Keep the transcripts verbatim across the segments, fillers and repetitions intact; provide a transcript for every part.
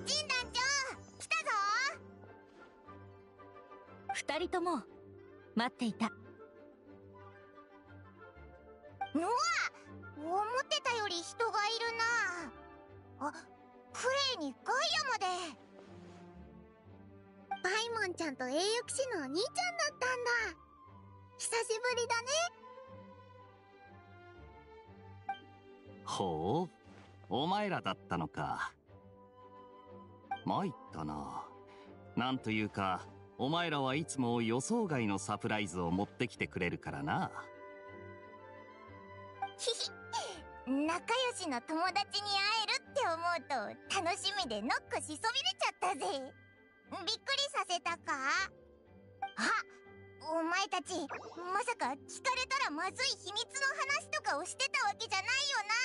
ジン団長、来たぞ。 二人とも待っていた。 うわ、思ってたより人がいるな。あ、クレイにガイアまで。パイモンちゃんと栄誉騎士のお兄ちゃんだったんだ。久しぶりだね。 ほう、お前らだったのか。参ったな。なんというか、お前らはいつも予想外のサプライズを持ってきてくれるからな。 ひひ、仲良しの友達に会えるって思うと楽しみでノックしそびれちゃったぜ。びっくりさせたか？あ、お前たち、まさか聞かれたらまずい秘密の話とかをしてたわけじゃないよ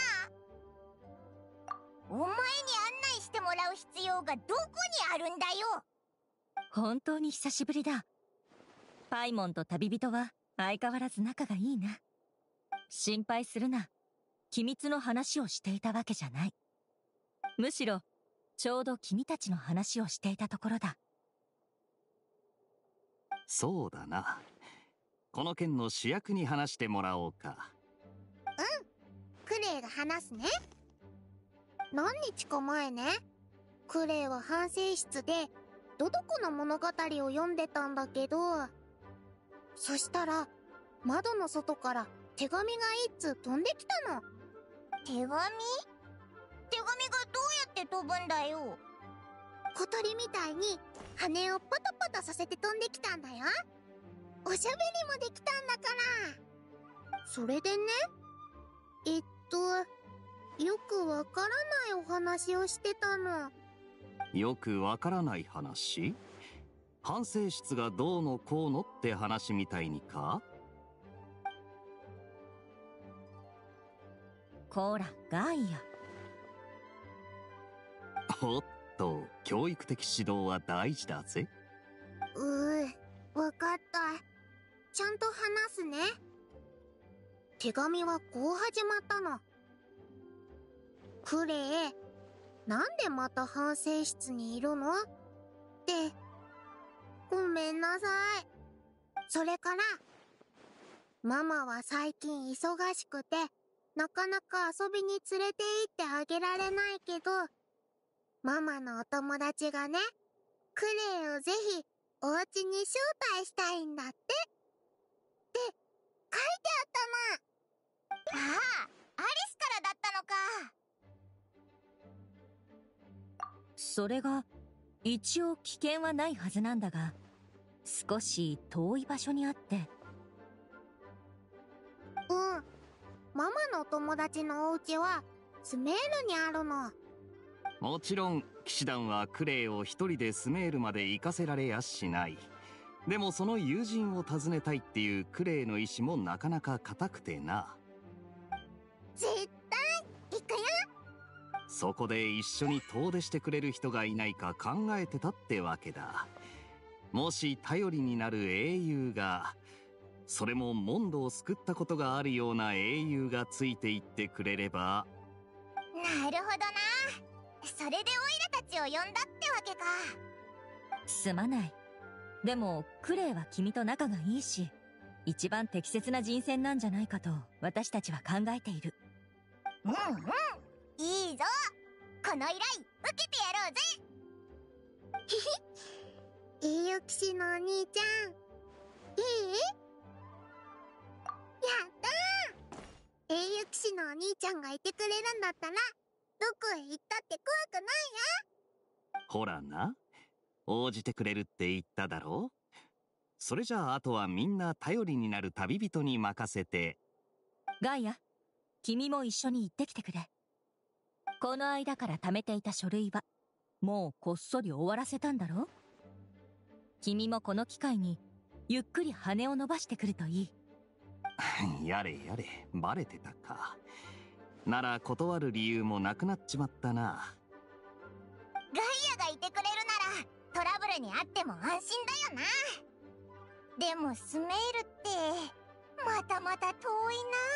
な。お前に案内してもらう必要がどこにあるんだよ。 本当に久しぶりだ。パイモンと旅人は相変わらず仲がいいな。心配するな。機密の話をしていたわけじゃない。むしろちょうど君たちの話をしていたところだ。 そうだな。この件の主役に話してもらおうか。 うん、クレイが話すね。何日か前ね、クレイは反省室でドドコの物語を読んでたんだけど、そしたら窓の外から手紙が一通飛んできたの。手紙？手紙がどうやって飛ぶんだよ。小鳥みたいに羽をパタパタさせて飛んできたんだよ。おしゃべりもできたんだから。それでね、えっとよくわからないお話をしてたの。 よくわからない話？反省室がどうのこうのって話みたいにか？ こら、ガイア。 おっと、教育的指導は大事だぜ。 うー、わかった。ちゃんと話すね。手紙はこう始まったの。クレイ、なんでまた反省室にいるの？って、ごめんなさい。それから、ママは最近忙しくて、なかなか遊びに連れて行ってあげられないけど、ママのお友達がね、クレイをぜひお家に招待したいんだって。って書いてあったの。ああ、アリスからだったのか。 それが一応危険はないはずなんだが、少し遠い場所にあって。 うん。ママのお友達のお家はスメールにあるの。 もちろん騎士団はクレイを一人でスメールまで行かせられやしない。でもその友人を訪ねたいっていうクレイの意志もなかなか固くてな。 絶対行くよ。 そこで一緒に遠出してくれる人がいないか考えてたってわけだ。もし頼りになる英雄が、それもモンドを救ったことがあるような英雄がついていってくれれば。 なるほどな。それでオイラたちを呼んだってわけか。 すまない。でもクレイは君と仲がいいし、一番適切な人選なんじゃないかと私たちは考えている。 うんうん、いいぞ。この依頼受けてやろうぜ。ひひ、栄誉騎士のお兄ちゃん、いい？やったー。栄誉騎士のお兄ちゃんがいてくれるんだったら、どこへ行ったって怖くないよ。 ほらな、応じてくれるって言っただろう。それじゃああとはみんな頼りになる旅人に任せて。 ガイア、君も一緒に行ってきてくれ。この間から貯めていた書類はもうこっそり終わらせたんだろう。君もこの機会にゆっくり羽を伸ばしてくるといい。やれやれ、バレてたか。なら断る理由もなくなっちまったな。 ガイアがいてくれるならトラブルにあっても安心だよな。でもスメールってまたまた遠い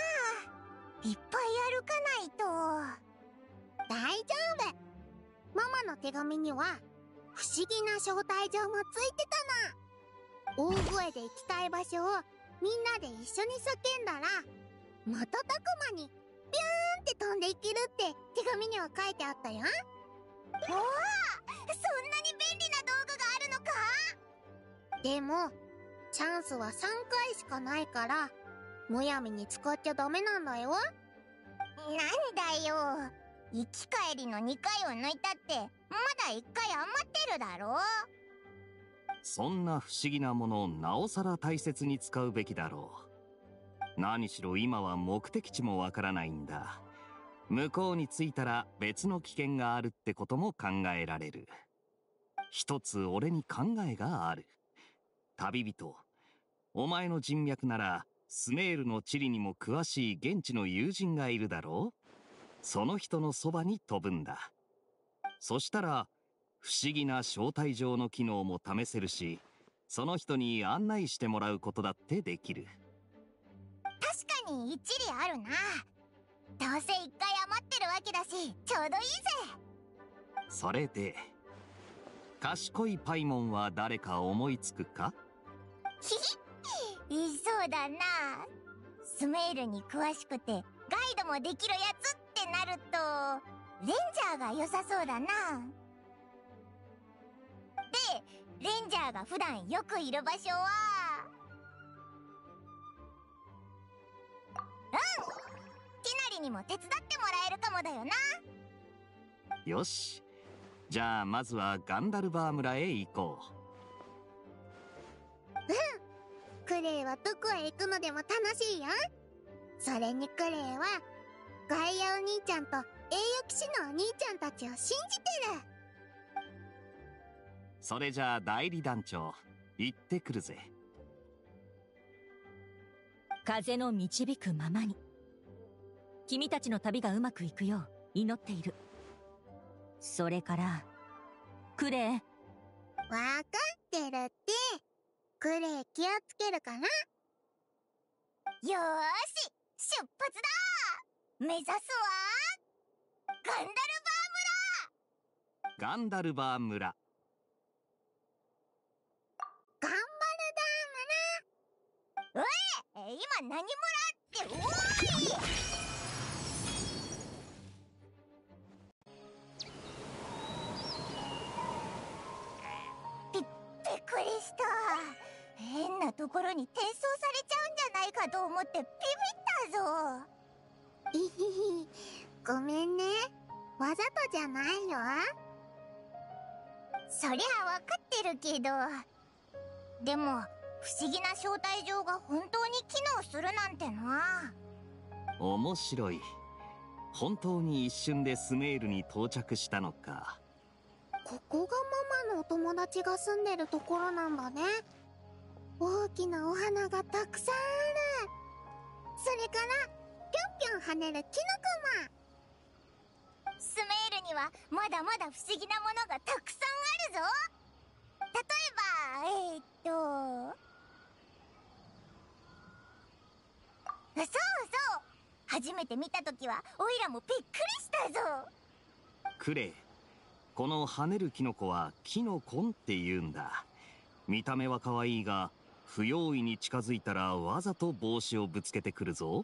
な。いっぱい歩かないと。大丈夫。マママの手紙には不思議な招待状もついてたの。大声で行きたい場所をみんなで一緒に叫んだら瞬く間にビューンって飛んでいけるって手紙には書いてあったよ。おお、そんなに便利な道具があるのか。でもチャンスはさんかいしかないからむやみに使っちゃダメなんだよ。なんだよ、行き帰りのにかいを抜いたってまだいっかい余ってるだろ。 そんな不思議なものをなおさら大切に使うべきだろう。何しろ今は目的地もわからないんだ。向こうに着いたら別の危険があるってことも考えられる。一つ俺に考えがある。旅人、お前の人脈ならスメールの地理にも詳しい現地の友人がいるだろう。その人のそばに飛ぶんだ。そしたら不思議な招待状の機能も試せるし、その人に案内してもらうことだってできる。 確かに一理あるな。どうせ一回余ってるわけだしちょうどいいぜ。 それで賢いパイモンは誰か思いつくか？ ひひ、いそうだな。スメールに詳しくてガイドもできるやつってなるとレンジャーが良さそうだな。で、レンジャーが普段よくいる場所は、うん、ティナリにも手伝ってもらえるかもだよな。 よし、じゃあまずはガンダルバー村へ行こう。うん、クレイはどこへ行くのでも楽しいよ。それにクレイはガイアお兄ちゃんと栄誉騎士のお兄ちゃんたちを信じてる。 それじゃあ代理団長、行ってくるぜ。 風の導くままに君たちの旅がうまくいくよう祈っている。それからクレイ、 わかってるって。クレイ気をつけるかな。よーし、出発だ。目指すはガンダルガンダルバー村。 バー村。ガンバルダー村。おい、今何村って。おーい、びっくりした。変なところに転送されちゃうんじゃないかと思ってビビったぞ。いひひ、ごめんね。わざとじゃないよ。そりゃわかってるけど、でも不思議な招待状が本当に機能するなんてな。 面白い。本当に一瞬でスメールに到着したのか。 ここがママのお友達が住んでるところなんだね。大きなお花がたくさんある。それからぴょんぴょん跳ねるキノコも。スメールにはまだまだ不思議なものがたくさんあるぞ。例えばえー、っとそうそう、初めて見たときはオイラもびっくりしたぞ。 クレイ、この跳ねるキノコはキノコンって言うんだ。見た目は可愛いが不用意に近づいたらわざと帽子をぶつけてくるぞ。 ほんと？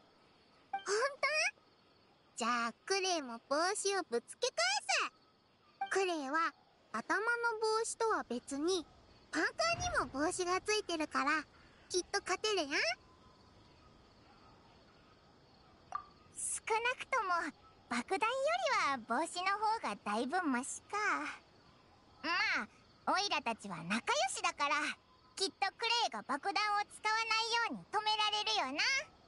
じゃあクレイも帽子をぶつけ返す。クレイは頭の帽子とは別にパーカーにも帽子がついてるからきっと勝てるやん。少なくとも爆弾よりは帽子の方がだいぶマシか。まあオイラたちは仲良しだからきっとクレイが爆弾を使わないように止められるよな。うん、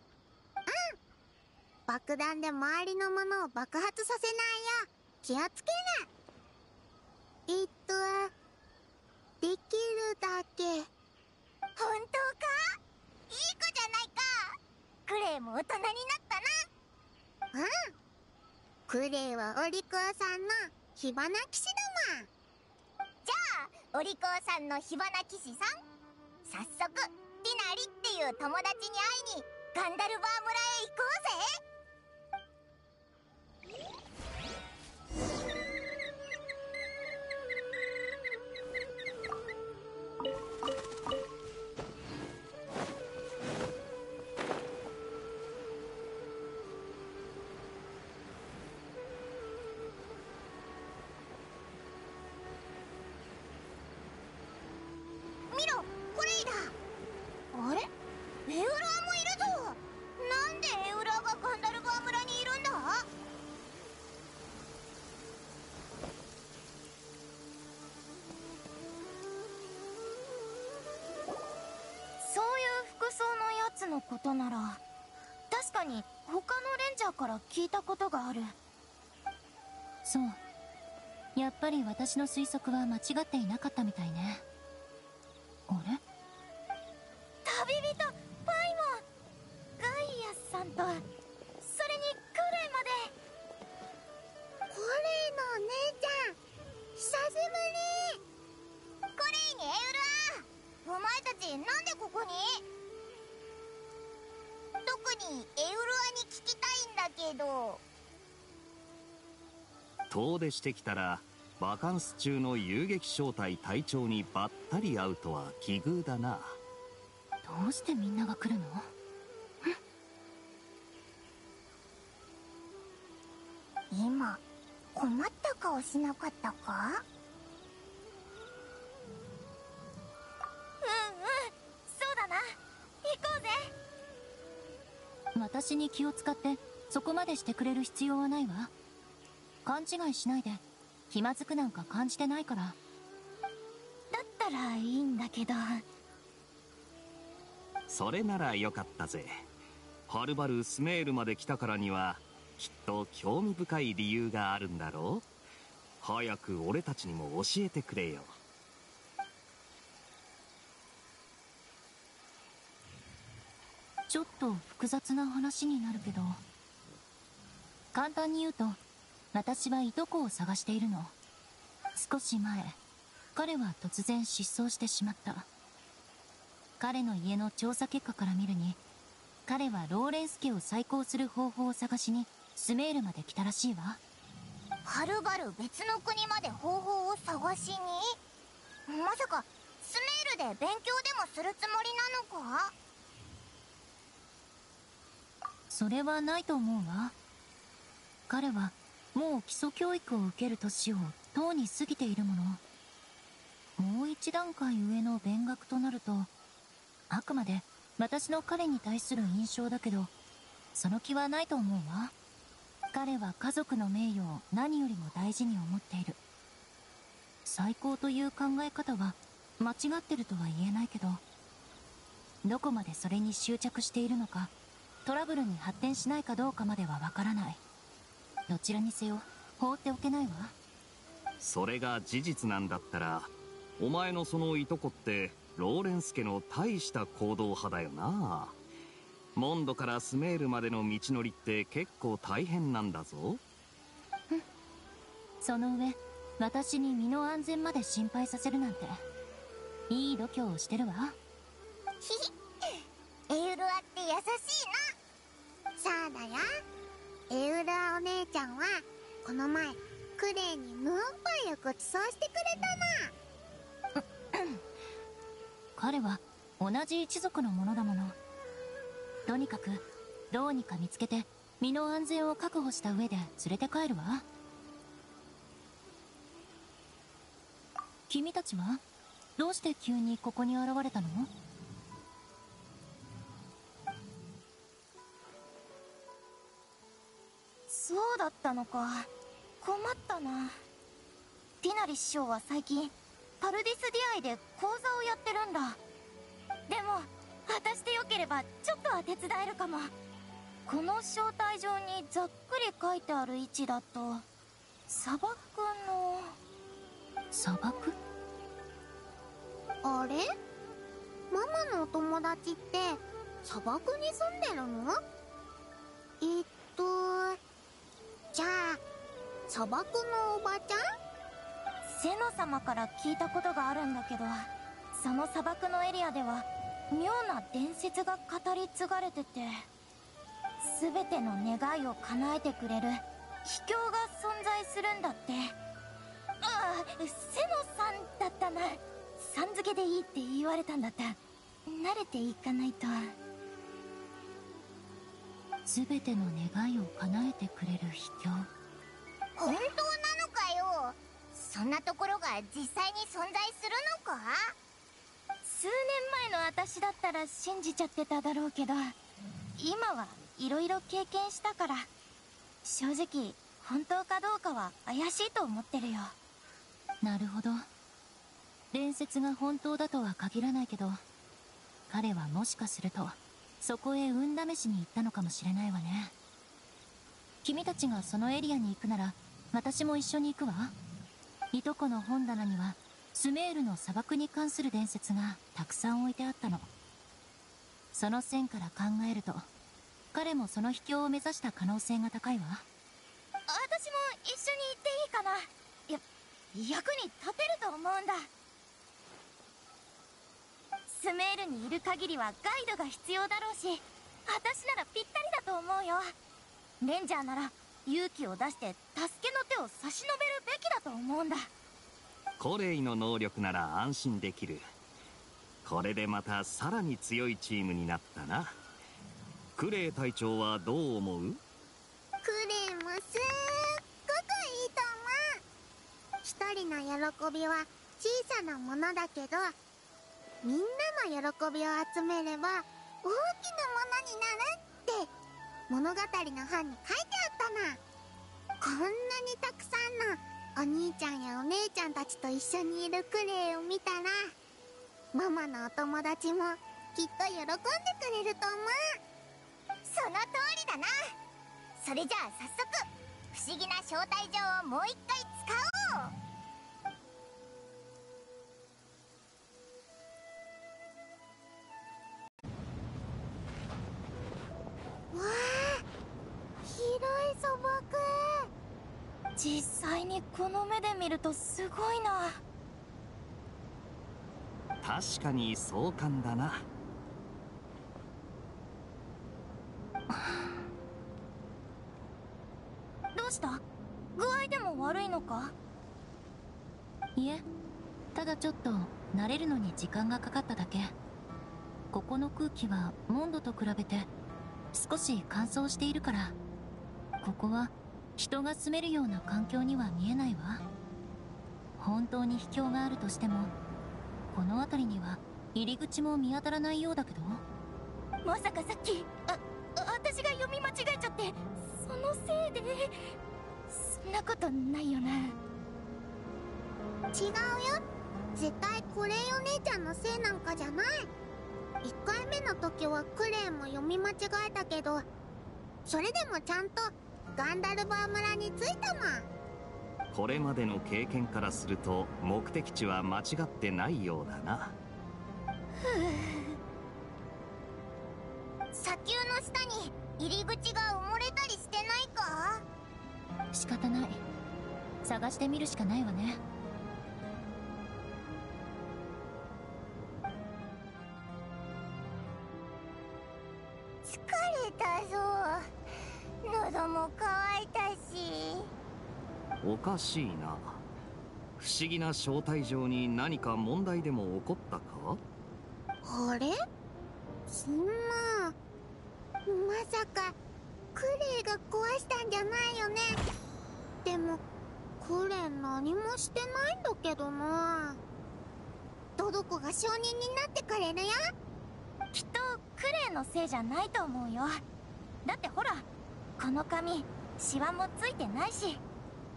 爆弾で周りのものを爆発させないよう気をつける。えっとできるだけ。本当か？いい子じゃないか。クレイも大人になったな。うん、クレイはお利口さんの火花騎士だもん。じゃあお利口さんの火花騎士さん、早速ティナリっていう友達に会いにガンダルバー村へ行こうぜ。 かに他のレンジャーから聞いたことがある。 そう。やっぱり私の推測は間違っていなかったみたいね。あれ？ 旅人パイモン、ガイアスさんと、それにクレイまで。クレイのお姉ちゃん、久しぶり。クレイにエウルア、お前たちなんでここに？特にエウルアに聞きたいんだけど。 遠出してきたらバカンス中の遊撃小隊隊長にばったり会うとは奇遇だな。 どうしてみんなが来るの？ 今困った顔しなかったか？うんうん、そうだな、行こうぜ。 私に気を使ってそこまでしてくれる必要はないわ。勘違いしないで。気まずくなんか感じてないから。 だったらいいんだけど。 それならよかったぜ。はるばるスメールまで来たからにはきっと興味深い理由があるんだろう。早く俺たちにも教えてくれよ。 ちょっと複雑な話になるけど、簡単に言うと私はいとこを探しているの。少し前、彼は突然失踪してしまった。彼の家の調査結果から見るに、彼はローレンス家を再興する方法を探しにスメールまで来たらしいわ。 はるばる別の国まで方法を探しに？まさかスメールで勉強でもするつもりなのか？ それはないと思うわ。彼はもう基礎教育を受ける年をとうに過ぎているもの。もう一段階上の勉学となると、あくまで私の彼に対する印象だけど、その気はないと思うわ。彼は家族の名誉を何よりも大事に思っている。最高という考え方は間違ってるとは言えないけど、どこまでそれに執着しているのか、トラブルに発展しないかどうかまではわからない。どちらにせよ放っておけないわ。 それが事実なんだったら、お前のそのいとこってローレンス家の大した行動派だよな。モンドからスメールまでの道のりって結構大変なんだぞ。 その上、私に身の安全まで心配させるなんて、いい度胸をしてるわ。 ひひ、エウルアって優しいな。そうだよ。エウルアお姉ちゃんはこの前クレイにムーンパイをごちそうしてくれたな。 彼は同じ一族のものだもの。とにかくどうにか見つけて身の安全を確保した上で連れて帰るわ。君たちはどうして急にここに現れたの？ そうだったのか。困ったな。ティナリ師匠は最近パルディスディアイで講座をやってるんだ。でも私でよければちょっとは手伝えるかも。この招待状にざっくり書いてある位置だと、砂漠の。 砂漠？ あれ？ママのお友達って砂漠に住んでるの？えっとじゃあ砂漠のおばちゃん？セノ様から聞いたことがあるんだけど、その砂漠のエリアでは妙な伝説が語り継がれてて、全ての願いを叶えてくれる秘境が存在するんだって。ああ、セノさんだったな。さん付けでいいって言われたんだった。慣れていかないと。 全ての願いを叶えてくれる秘境。 本当なのかよ。そんなところが実際に存在するのか？数年前の私だったら信じちゃってただろうけど、今はいろいろ経験したから、正直本当かどうかは怪しいと思ってるよ。 なるほど。伝説が本当だとは限らないけど、彼はもしかするとそこへ運試しに行ったのかもしれないわね。君たちがそのエリアに行くなら私も一緒に行くわ。いとこの本棚にはスメールの砂漠に関する伝説がたくさん置いてあったの。その線から考えると彼もその秘境を目指した可能性が高いわ。 私も一緒に行っていいかな。や役に立てると思うんだ。スメールにいる限りはガイドが必要だろうし、私ならぴったりだと思うよ。レンジャーなら勇気を出して助けの手を差し伸べるべきだと思うんだ。 コレイの能力なら安心できる。これでまたさらに強いチームになったな。クレイ隊長はどう思う？ クレイもすっごくいいと思う。一人の喜びは小さなものだけど、みんなの喜びを集めれば大きなものになるって物語の本に書いてあったな。こんなにたくさんのお兄ちゃんやお姉ちゃんたちと一緒にいるクレイを見たら、ママのお友達もきっと喜んでくれると思う。 その通りだな。それじゃあ早速不思議な招待状をもう一回使おう。 わあ、広い砂漠。 実際にこの目で見るとすごいな。 確かに壮観だな。 どうした？具合でも悪いのか？ いえ、ただちょっと慣れるのに時間がかかっただけ。ここの空気はモンドと比べて少し乾燥しているから、ここは人が住めるような環境には見えないわ。本当に秘境があるとしてもこの辺りには入り口も見当たらないようだけど。 まさかさっきあ私が読み間違えちゃって、そのせいで。そんなことないよな。 違うよ、絶対クレイお姉ちゃんのせいなんかじゃない。いっかいめの時はクレイも読み間違えたけど、それでもちゃんとガンダルバー村に着いたもん。 これまでの経験からすると目的地は間違ってないようだな。 砂丘の下に入り口が埋もれたりしてないか？ 仕方ない、探してみるしかないわね。 疲れたぞ。喉も渇いたし。 おかしいな。不思議な招待状に何か問題でも起こったか？ あれ？そんな、まさかクレイが壊したんじゃないよね。でもクレイ何もしてないんだけどな。トドコが証人になってくれるよ。 きっとクレイのせいじゃないと思うよ。だってほら、この紙シワもついてないし。 ん？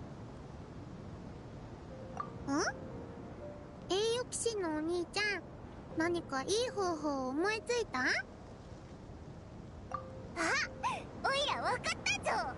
栄誉騎士のお兄ちゃん、何かいい方法を思いついた？ あ、おいらわかったぞ。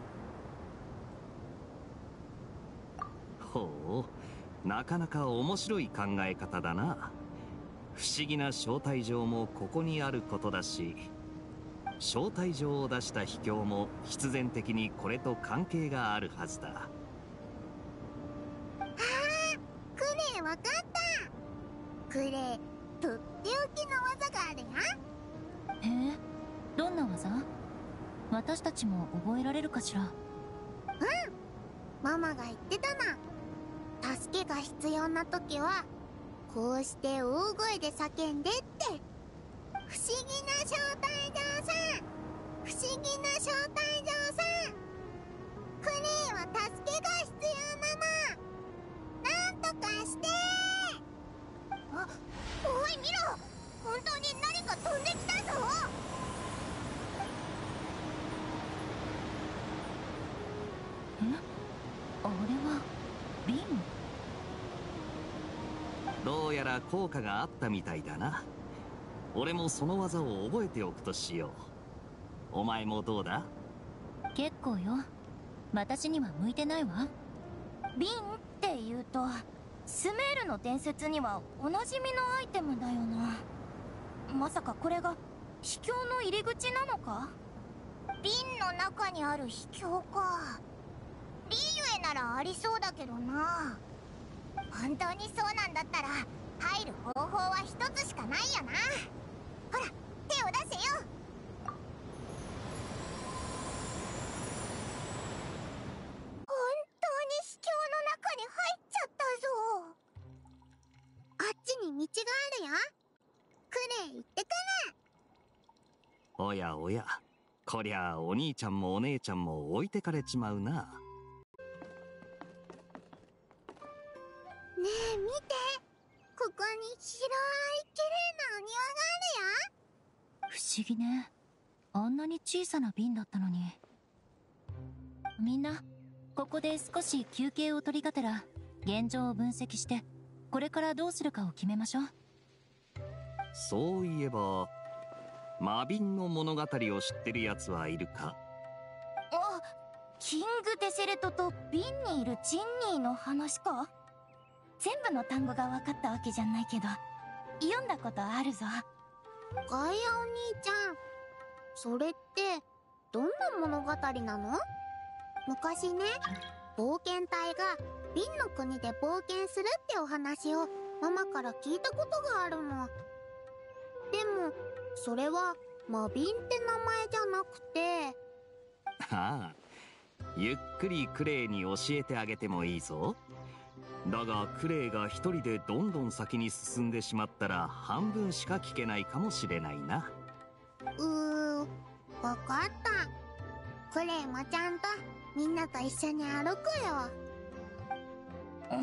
ほう、なかなか面白い考え方だな。不思議な招待状もここにあることだし、招待状を出した秘境も必然的にこれと関係があるはずだ。 ああ、クレイわかった。クレイ、とっておきの技があるよ。 へえ、どんな技？私たちも覚えられるかしら？ うん、ママが言ってたな。助けが必要な時はこうして大声で叫んでって。不思議な招待状さん、不思議な招待状さん、クレイは助けが必要なの。なんとかして。 あ、おい見ろ、本当に何か飛んできたぞ。 え？あれはビン？ どうやら効果があったみたいだな。 俺もその技を覚えておくとしよう。お前もどうだ？ 結構よ。私には向いてないわ。 瓶って言うとスメールの伝説にはおなじみのアイテムだよな。まさかこれが秘境の入り口なのか？瓶の中にある秘境か。リーユエならありそうだけどな。本当にそうなんだったら入る方法は一つしかないよな。ほら手を出せよ。本当に秘境の中に入っちゃったぞ。 あっちに道があるよ。クレイ行ってくる。 おやおや、こりゃお兄ちゃんもお姉ちゃんも置いてかれちまうな。 ねえ見て、ここに広い綺麗なお庭があるよ。 不思議ね。あんなに小さな瓶だったのに。みんなここで少し休憩を取りがてら現状を分析してこれからどうするかを決めましょう。 そういえば魔瓶の物語を知ってるやつはいるか？ あ、キング・テセレトと瓶にいるチンニーの話か。全部の単語が分かったわけじゃないけど読んだことあるぞ。 ガイアお兄ちゃん、それってどんな物語なの？昔ね、冒険隊が瓶の国で冒険するってお話をママから聞いたことがあるの。でもそれは魔瓶って名前じゃなくて。 ああ、ゆっくりクレイに教えてあげてもいいぞ。だがクレイが一人でどんどん先に進んでしまったら半分しか聞けないかもしれないな。 うー、わかった。クレイもちゃんとみんなと一緒に歩くよ。 うん。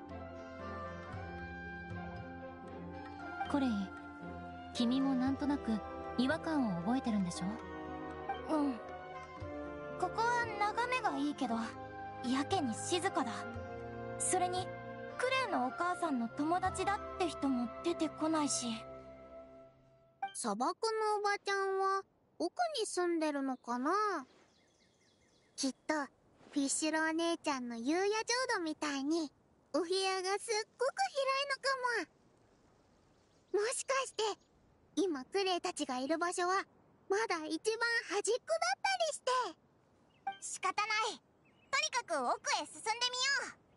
コレイ、君もなんとなく違和感を覚えてるんでしょ？ うん。ここは眺めがいいけどやけに静かだ。それにクレイのお母さんの友達だって人も出てこないし。 砂漠のおばちゃんは奥に住んでるのかな？きっとフィッシュロお姉ちゃんの夕夜浄土みたいにお部屋がすっごく広いのかも。もしかして今クレイたちがいる場所はまだ一番端っこだったりして。 仕方ない。とにかく奥へ進んでみよう。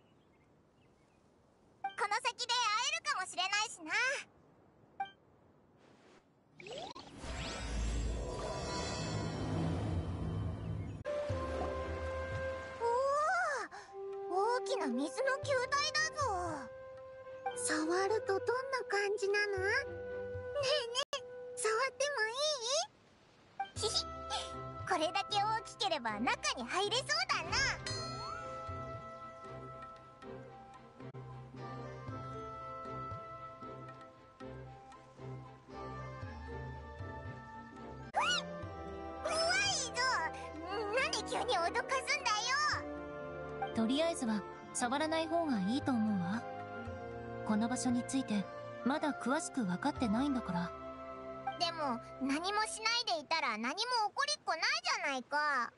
この先で会えるかもしれないしな。おお、大きな水の球体だぞ。 触るとどんな感じなの？ねえねえ、触ってもいい？ ひひ、これだけ大きければ中に入れそうだな。怖いぞ。なんで急に脅かすんだよ。 とりあえずは触らない方がいいと思うわ。この場所についてまだ詳しく分かってないんだから。 でも何もしないでいたら何も起こりっこないじゃないか。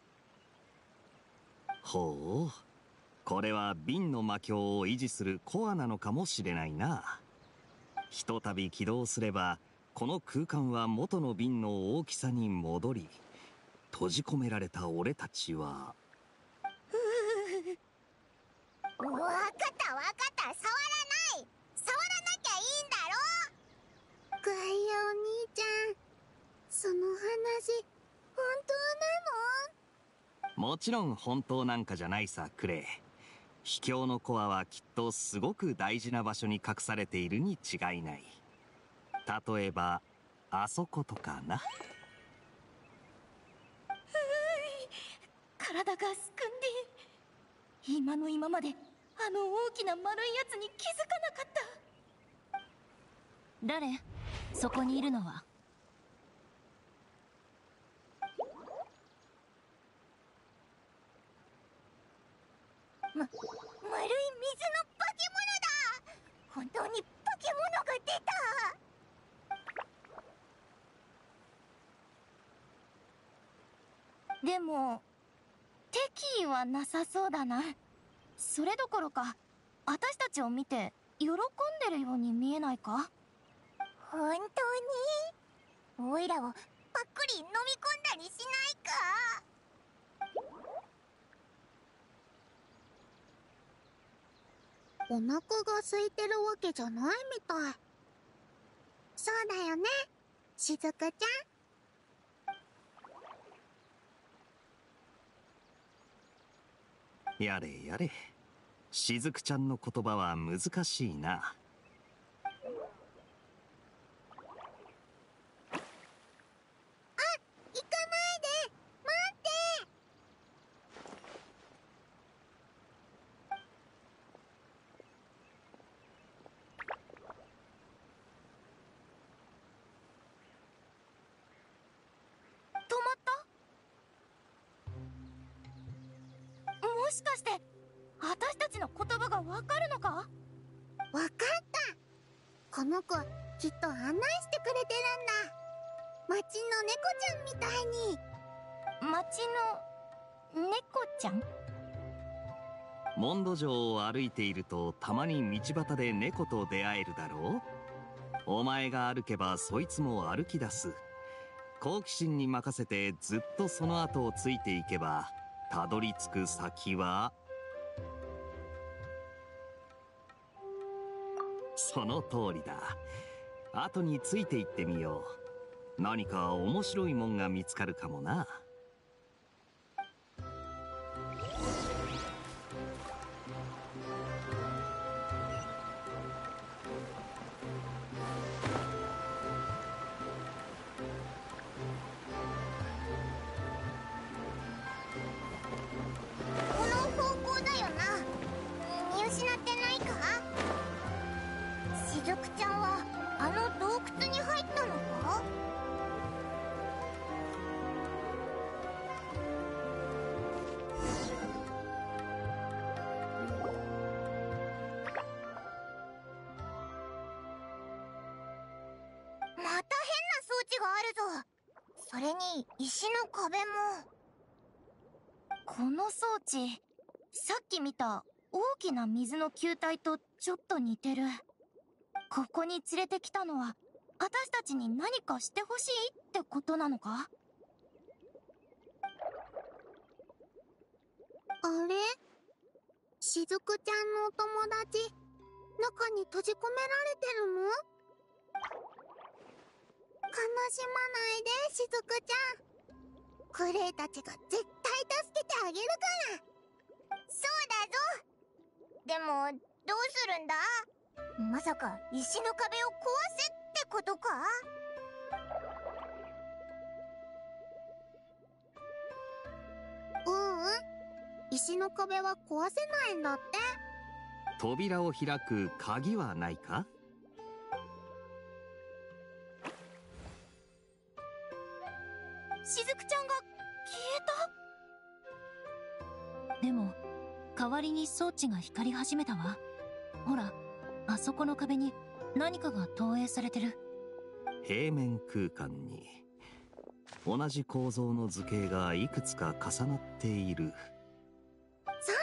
ほう、これは瓶の魔境を維持するコアなのかもしれないな。ひとたび起動すればこの空間は元の瓶の大きさに戻り、閉じ込められた俺たちは。 わかったわかった、触らない。触らなきゃいいんだろ。 ガイアお兄ちゃん、その話本当なの？ もちろん本当なんかじゃないさ、クレイ。秘境のコアはきっとすごく大事な場所に隠されているに違いない。例えばあそことかな。 体がすくんで、今の今まであの大きな丸いやつに気づかなかった。 誰？そこにいるのは。 ま、丸い水の化け物だ。本当に化け物が出た。 も敵意はなさそうだな。それどころか私たちを見て喜んでるように見えないか？ 本当に？おいらをパックリ飲み込んだりしないか？お腹が空いてるわけじゃないみたい。そうだよね、しずくちゃん。やれやれ、しずくちゃんの言葉は難しいな。 もしかして私たちの言葉がわかるのか？ わかった。この子きっと案内してくれてるんだ。町の猫ちゃんみたいに。 町の猫ちゃん？ モンド城を歩いているとたまに道端で猫と出会えるだろう。お前が歩けばそいつも歩き出す。好奇心に任せてずっとその後をついていけばたどり着く先は、その通りだ。後についていってみよう。何か面白いもんが見つかるかもな。 この方向だよな。見失ってないか？しずくちゃんはあの洞窟に入ったのか？また変な装置があるぞ。それに石の壁も。 この装置、さっき見た大きな水の球体とちょっと似てる。ここに連れてきたのは私たちに何かしてほしいってことなのか？ あれ？しずくちゃんのお友達、中に閉じ込められてるの？悲しまないで、しずくちゃん。クレイたちが絶対助けてあげるから。そうだぞ。でも、どうするんだ？まさか石の壁を壊せってことか？ううん、石の壁は壊せないんだって。 扉を開く鍵はないか？ しずくちゃんが消えた？ でも代わりに装置が光り始めたわ。ほら、あそこの壁に何かが投影されてる。 平面空間に同じ構造の図形がいくつか重なっている。 そう、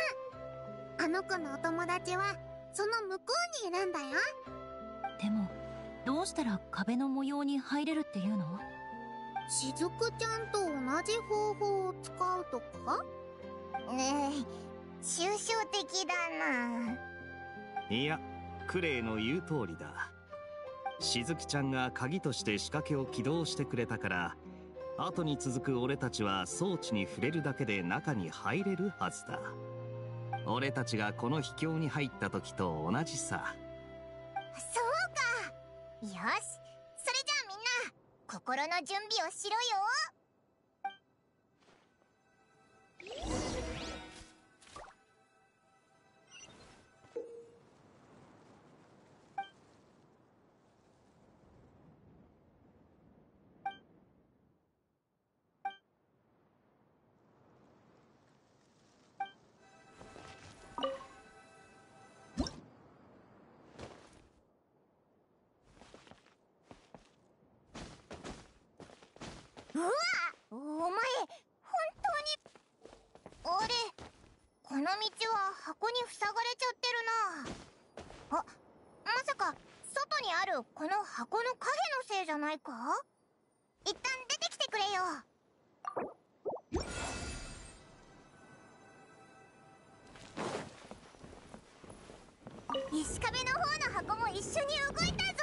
あの子のお友達はその向こうにいるんだよ。 でもどうしたら壁の模様に入れるっていうの？ しずくちゃんと同じ方法を使うとか？ねえ、抽象的だな。 いや、クレイの言う通りだ。しずくちゃんが鍵として仕掛けを起動してくれたから、後に続く俺たちは装置に触れるだけで中に入れるはずだ。俺たちがこの秘境に入った時と同じさ。 そうか。よし、それじゃあみんな心の準備をしろよ。うわ！お前、本当に道は箱に塞がれちゃってるな。あ、まさか外にあるこの箱の影のせいじゃないか？一旦出てきてくれよ。石壁の方の箱も一緒に動いたぞ。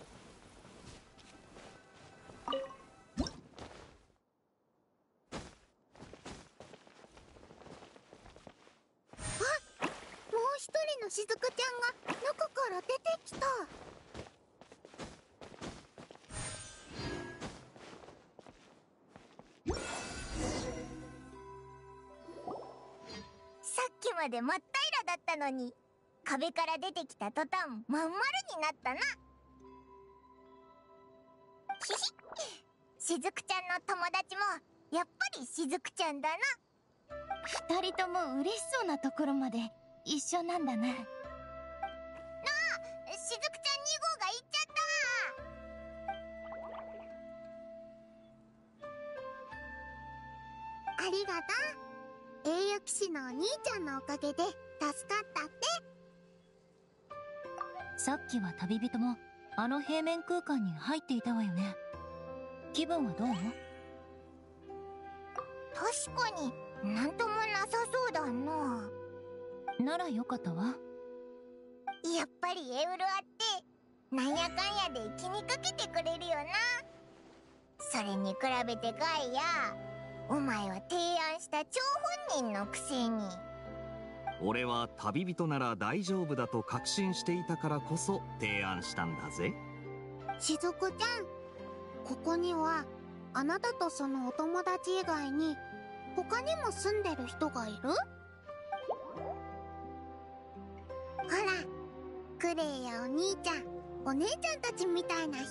あ、もう一人のしずくちゃんが中から出てきた。さっきまで真っ平らだったのに、壁から出てきた途端まん丸になったな。ひひ、しずくちゃんの友達もやっぱりしずくちゃんだな。 二人とも嬉しそうなところまで一緒なんだな。なあ、 しずくちゃんに号が行っちゃった。ありがとう。栄誉騎士のお兄ちゃんのおかげで助かったって。 さっきは旅人もあの平面空間に入っていたわよね。気分はどう？ 確かになんともなさそうだな。 ならよかったわ。 やっぱりエウロアってなんやかんやで気にかけてくれるよな。それに比べてガイア、お前は提案した張本人のくせに。 俺は旅人なら大丈夫だと確信していたからこそ提案したんだぜ。 しずくちゃん、ここにはあなたとそのお友達以外に他にも住んでる人がいる？ほら、クレイやお兄ちゃん、お姉ちゃんたちみたいな人。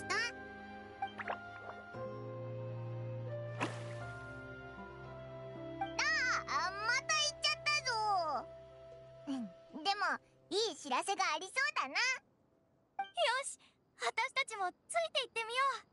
あ、また行っちゃったぞ。うん、でもいい知らせがありそうだな。 よし、私たちもついて行ってみよう。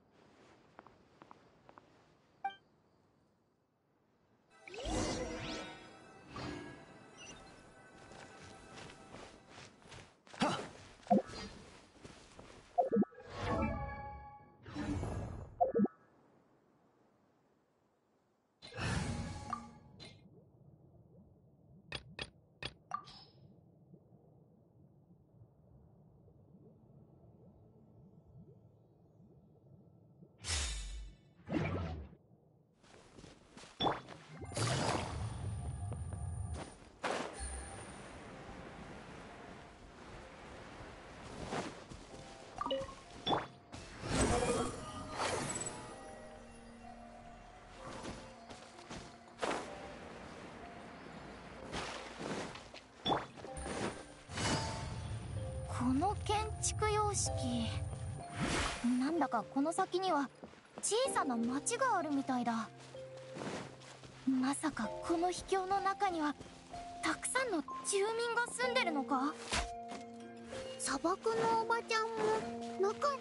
この建築様式、なんだかこの先には小さな町があるみたいだ。まさかこの秘境の中にはたくさんの住民が住んでるのか？ 砂漠のおばちゃんも中。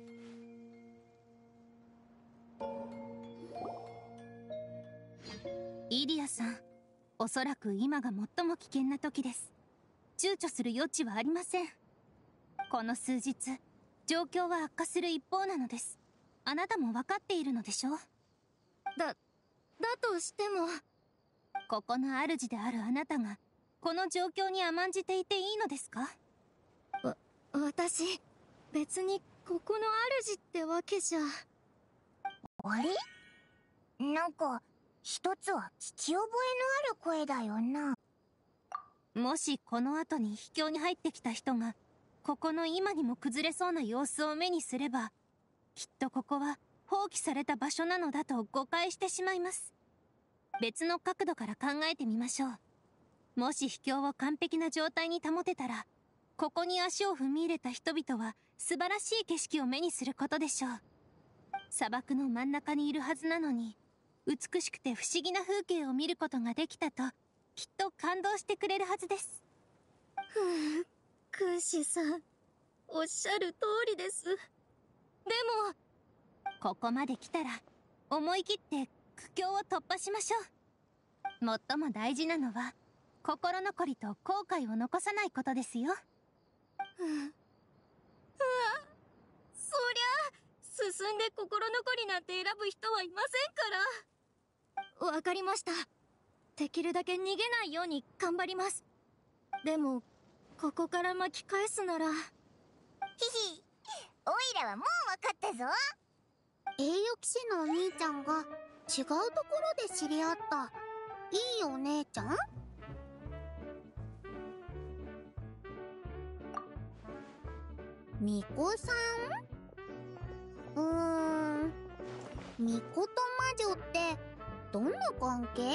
イリアさん、おそらく今が最も危険な時です。躊躇する余地はありません。この数日、状況は悪化する一方なのです。あなたも分かっているのでしょう？ だ、だとしても、 ここの主であるあなたが、この状況に甘んじていていいのですか？ わ、私、別にここの主ってわけじゃ。 あれ？なんか、一つは聞き覚えのある声だよな。 もしこの後に秘境に入ってきた人が、ここの今にも崩れそうな様子を目にすれば、きっとここは放棄された場所なのだと誤解してしまいます。別の角度から考えてみましょう。もし秘境を完璧な状態に保てたら、ここに足を踏み入れた人々は素晴らしい景色を目にすることでしょう。砂漠の真ん中にいるはずなのに、美しくて不思議な風景を見ることができたと、きっと感動してくれるはずです。 ふぅ、クーシさん、おっしゃる通りです。でも、 ここまで来たら、思い切って苦境を突破しましょう。最も大事なのは、 心残りと後悔を残さないことですよ。 うん。うわ、そりゃ進んで心残りなんて選ぶ人はいませんから。わかりました。できるだけ逃げないように頑張ります。でもここから巻き返すなら。 ひひ、おいらはもう分かったぞ。栄誉騎士のお兄ちゃんが違うところで知り合ったいいお姉ちゃん？巫女さん？うーん、巫女と魔女ってどんな関係？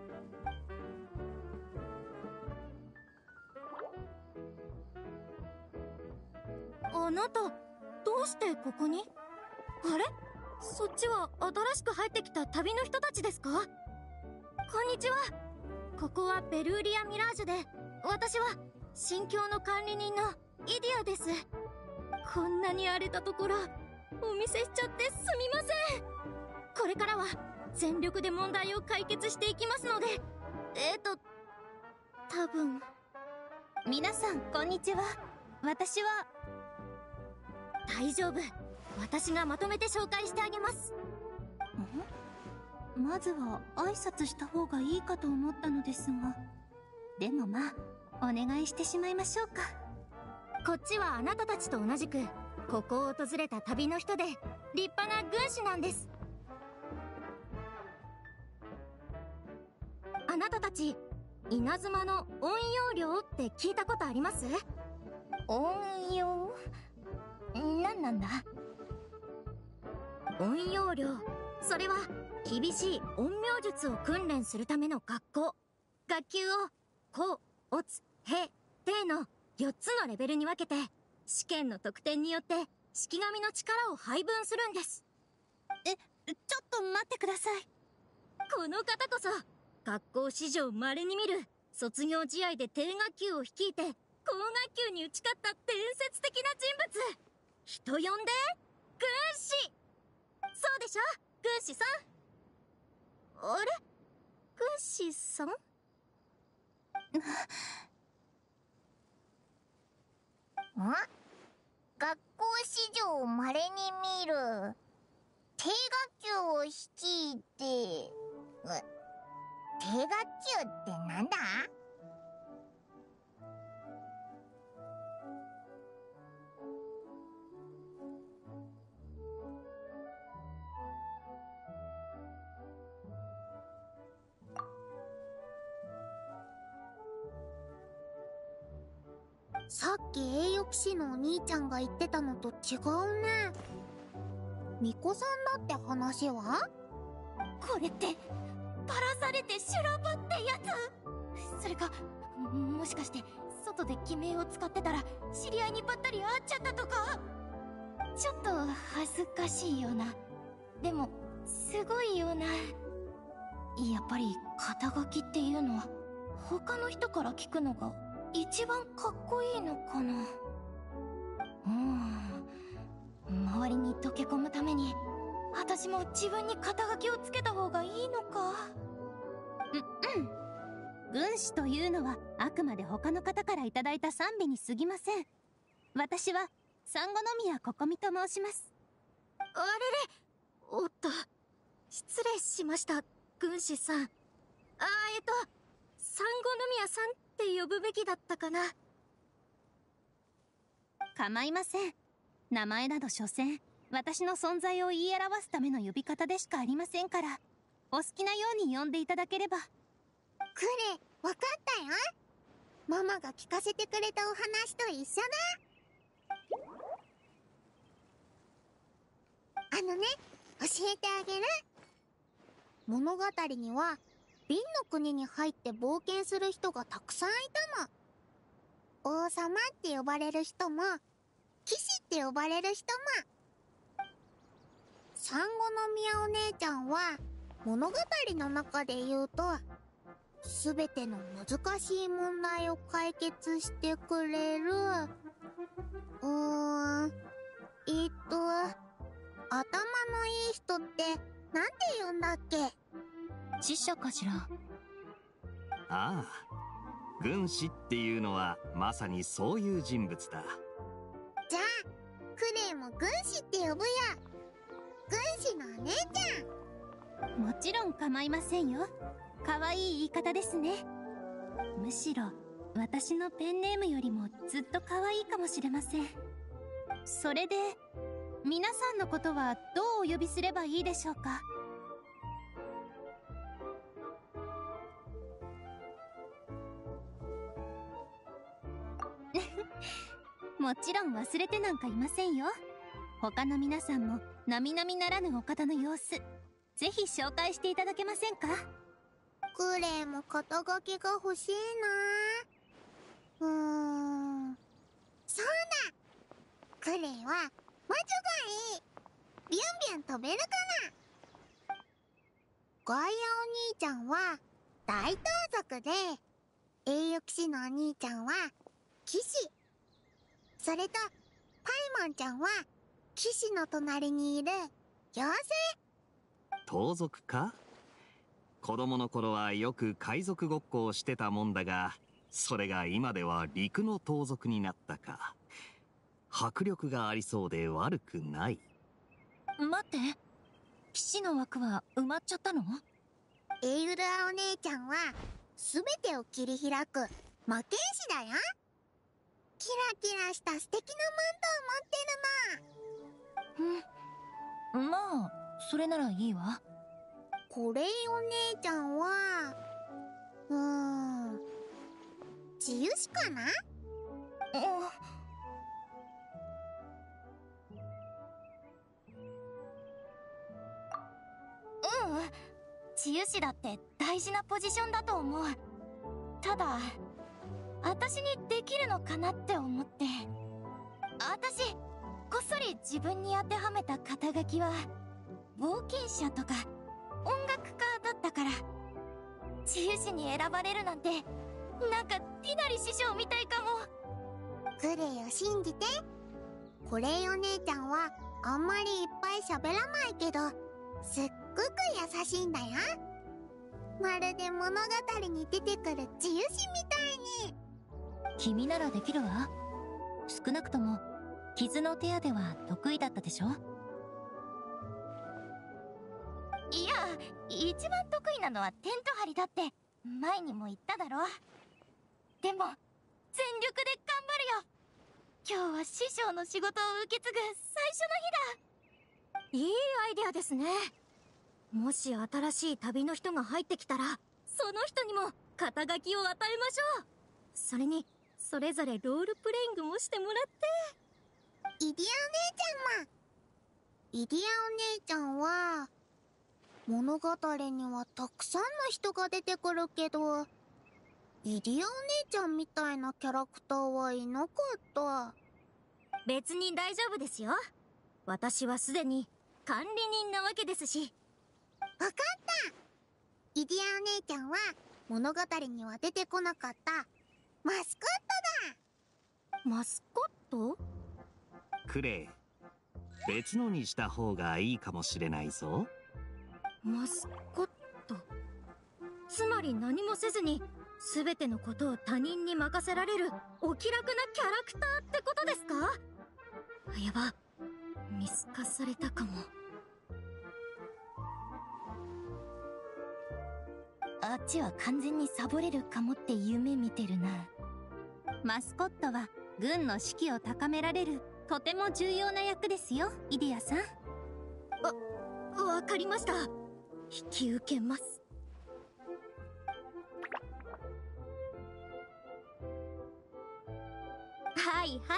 あなた、どうしてここに？あれ？そっちは新しく入ってきた旅の人たちですか？こんにちは。ここはベルーリア・ミラージュで、私は新境の管理人のイディアです。こんなに荒れたところ、お見せしちゃってすみません。これからは全力で問題を解決していきますので、えっと、多分。 皆さん、こんにちは。私は。 大丈夫。私がまとめて紹介してあげます。 ん？まずは挨拶した方がいいかと思ったのですが。でもまあ、お願いしてしまいましょうか。 こっちはあなたたちと同じく、ここを訪れた旅の人で、立派な軍師なんです。あなたたち、稲妻の陰陽寮って聞いたことあります？ 陰陽？何なんだ？ 陰陽寮、それは厳しい陰陽術を訓練するための学校。学級を甲、乙、丙、丁のよっつのレベルに分けて、試験の得点によって式神の力を配分するんです。 え、ちょっと待ってください。 この方こそ学校史上稀に見る卒業試合で低学級を率いて高学級に打ち勝った伝説的な人物。人呼んで軍師。そうでしょ、軍師さん。あれ、軍師さん？ん？ 学校史上稀に見る低学級を率いて、低学級ってなんだ？さっき栄誉騎士のお兄ちゃんが言ってたのと違うね。巫女さんだって話は？ これってバラされて修羅場ってやつ？それかもしかして外で偽名を使ってたら知り合いにばったり会っちゃったとか？ちょっと恥ずかしいような、でもすごいような。やっぱり肩書きっていうのは他の人から聞くのが一番かっこいいのかな。うーん、周りに溶け込むために私も自分に肩書きをつけた方がいいのか。 うんうん。軍師というのはあくまで他の方からいただいた賛美に過ぎません。私は産後宮ここみと申します。 あれれ、おっと、失礼しました、軍師さん。あー、えっと産後宮さんって呼ぶべきだったかな。 構いません。名前など所詮私の存在を言い表すための呼び方でしかありませんから、お好きなように呼んでいただければ。 クレ、わかったよ。ママが聞かせてくれたお話と一緒だ。あのね、教えてあげる。物語には瓶の国に入って冒険する人がたくさんいたの。王様って呼ばれる人も、騎士って呼ばれる人も。産後宮お姉ちゃんは物語の中で言うと、すべての難しい問題を解決してくれる、うーん、えっと、頭のいい人ってなんて言うんだっけ？ 知者かしら。 ああ、 軍師っていうのはまさにそういう人物だ。 じゃあクレイも軍師って呼ぶよ。軍師のお姉ちゃん。 もちろん構いませんよ。可愛い言い方ですね。むしろ私のペンネームよりもずっと可愛いかもしれません。それで皆さんのことはどうお呼びすればいいでしょうか？もちろん忘れてなんかいませんよ。他の皆さんも並々ならぬお方の様子、ぜひ紹介していただけませんか？ クレイも肩書きが欲しいな。うーん、そうだ、クレイは魔女がいい。ビュンビュン飛べるかな。ガイアお兄ちゃんは大盗賊で、栄誉騎士のお兄ちゃんは騎士。それとパイモンちゃんは騎士の隣にいる妖精。 盗賊か？子供の頃はよく海賊ごっこをしてたもんだが、それが今では陸の盗賊になったか。迫力がありそうで悪くない。 待って、騎士の枠は埋まっちゃったの？ エイウルアお姉ちゃんは全てを切り開く魔剣士だよ。キラキラした素敵なマントを持ってるの。 うん、まあそれならいいわ。 コレイお姉ちゃんはうーん治癒士かな。 うん、治癒士だって大事なポジションだと思う。ただ私にできるのかなって思って。私こっそり自分に当てはめた肩書きは冒険者とか音楽家だったから、治癒士に選ばれるなんてなんかティナリ師匠みたいかも。 クレイを信じて。コレイお姉ちゃんはあんまりいっぱい喋らないけどすっごく優しいんだよ。まるで物語に出てくる治癒士みたいに。 君ならできるわ。少なくとも傷の手当ては得意だったでしょ？ いや、一番得意なのはテント張りだって前にも言っただろ。でも全力で頑張るよ。今日は師匠の仕事を受け継ぐ最初の日だ。 いいアイデアですね。もし新しい旅の人が入ってきたら、その人にも肩書きを与えましょう。それにそれぞれロールプレイングもしてもらって。 イディアお姉ちゃんも。イディアお姉ちゃんは物語にはたくさんの人が出てくるけど、イディアお姉ちゃんみたいなキャラクターはいなかった。 別に大丈夫ですよ。私はすでに管理人なわけですし。 わかった。イディアお姉ちゃんは物語には出てこなかったマスコットだ。 マスコット？ クレイ、別のにした方がいいかもしれないぞ。 マスコット。つまり何もせずに全てのことを他人に任せられるお気楽なキャラクターってことですか？やば、見透かされたかも。 あっちは完全にサボれるかもって夢見てるな。 マスコットは軍の士気を高められるとても重要な役ですよ、イディアさん。 わ、わかりました。引き受けます。はいはい。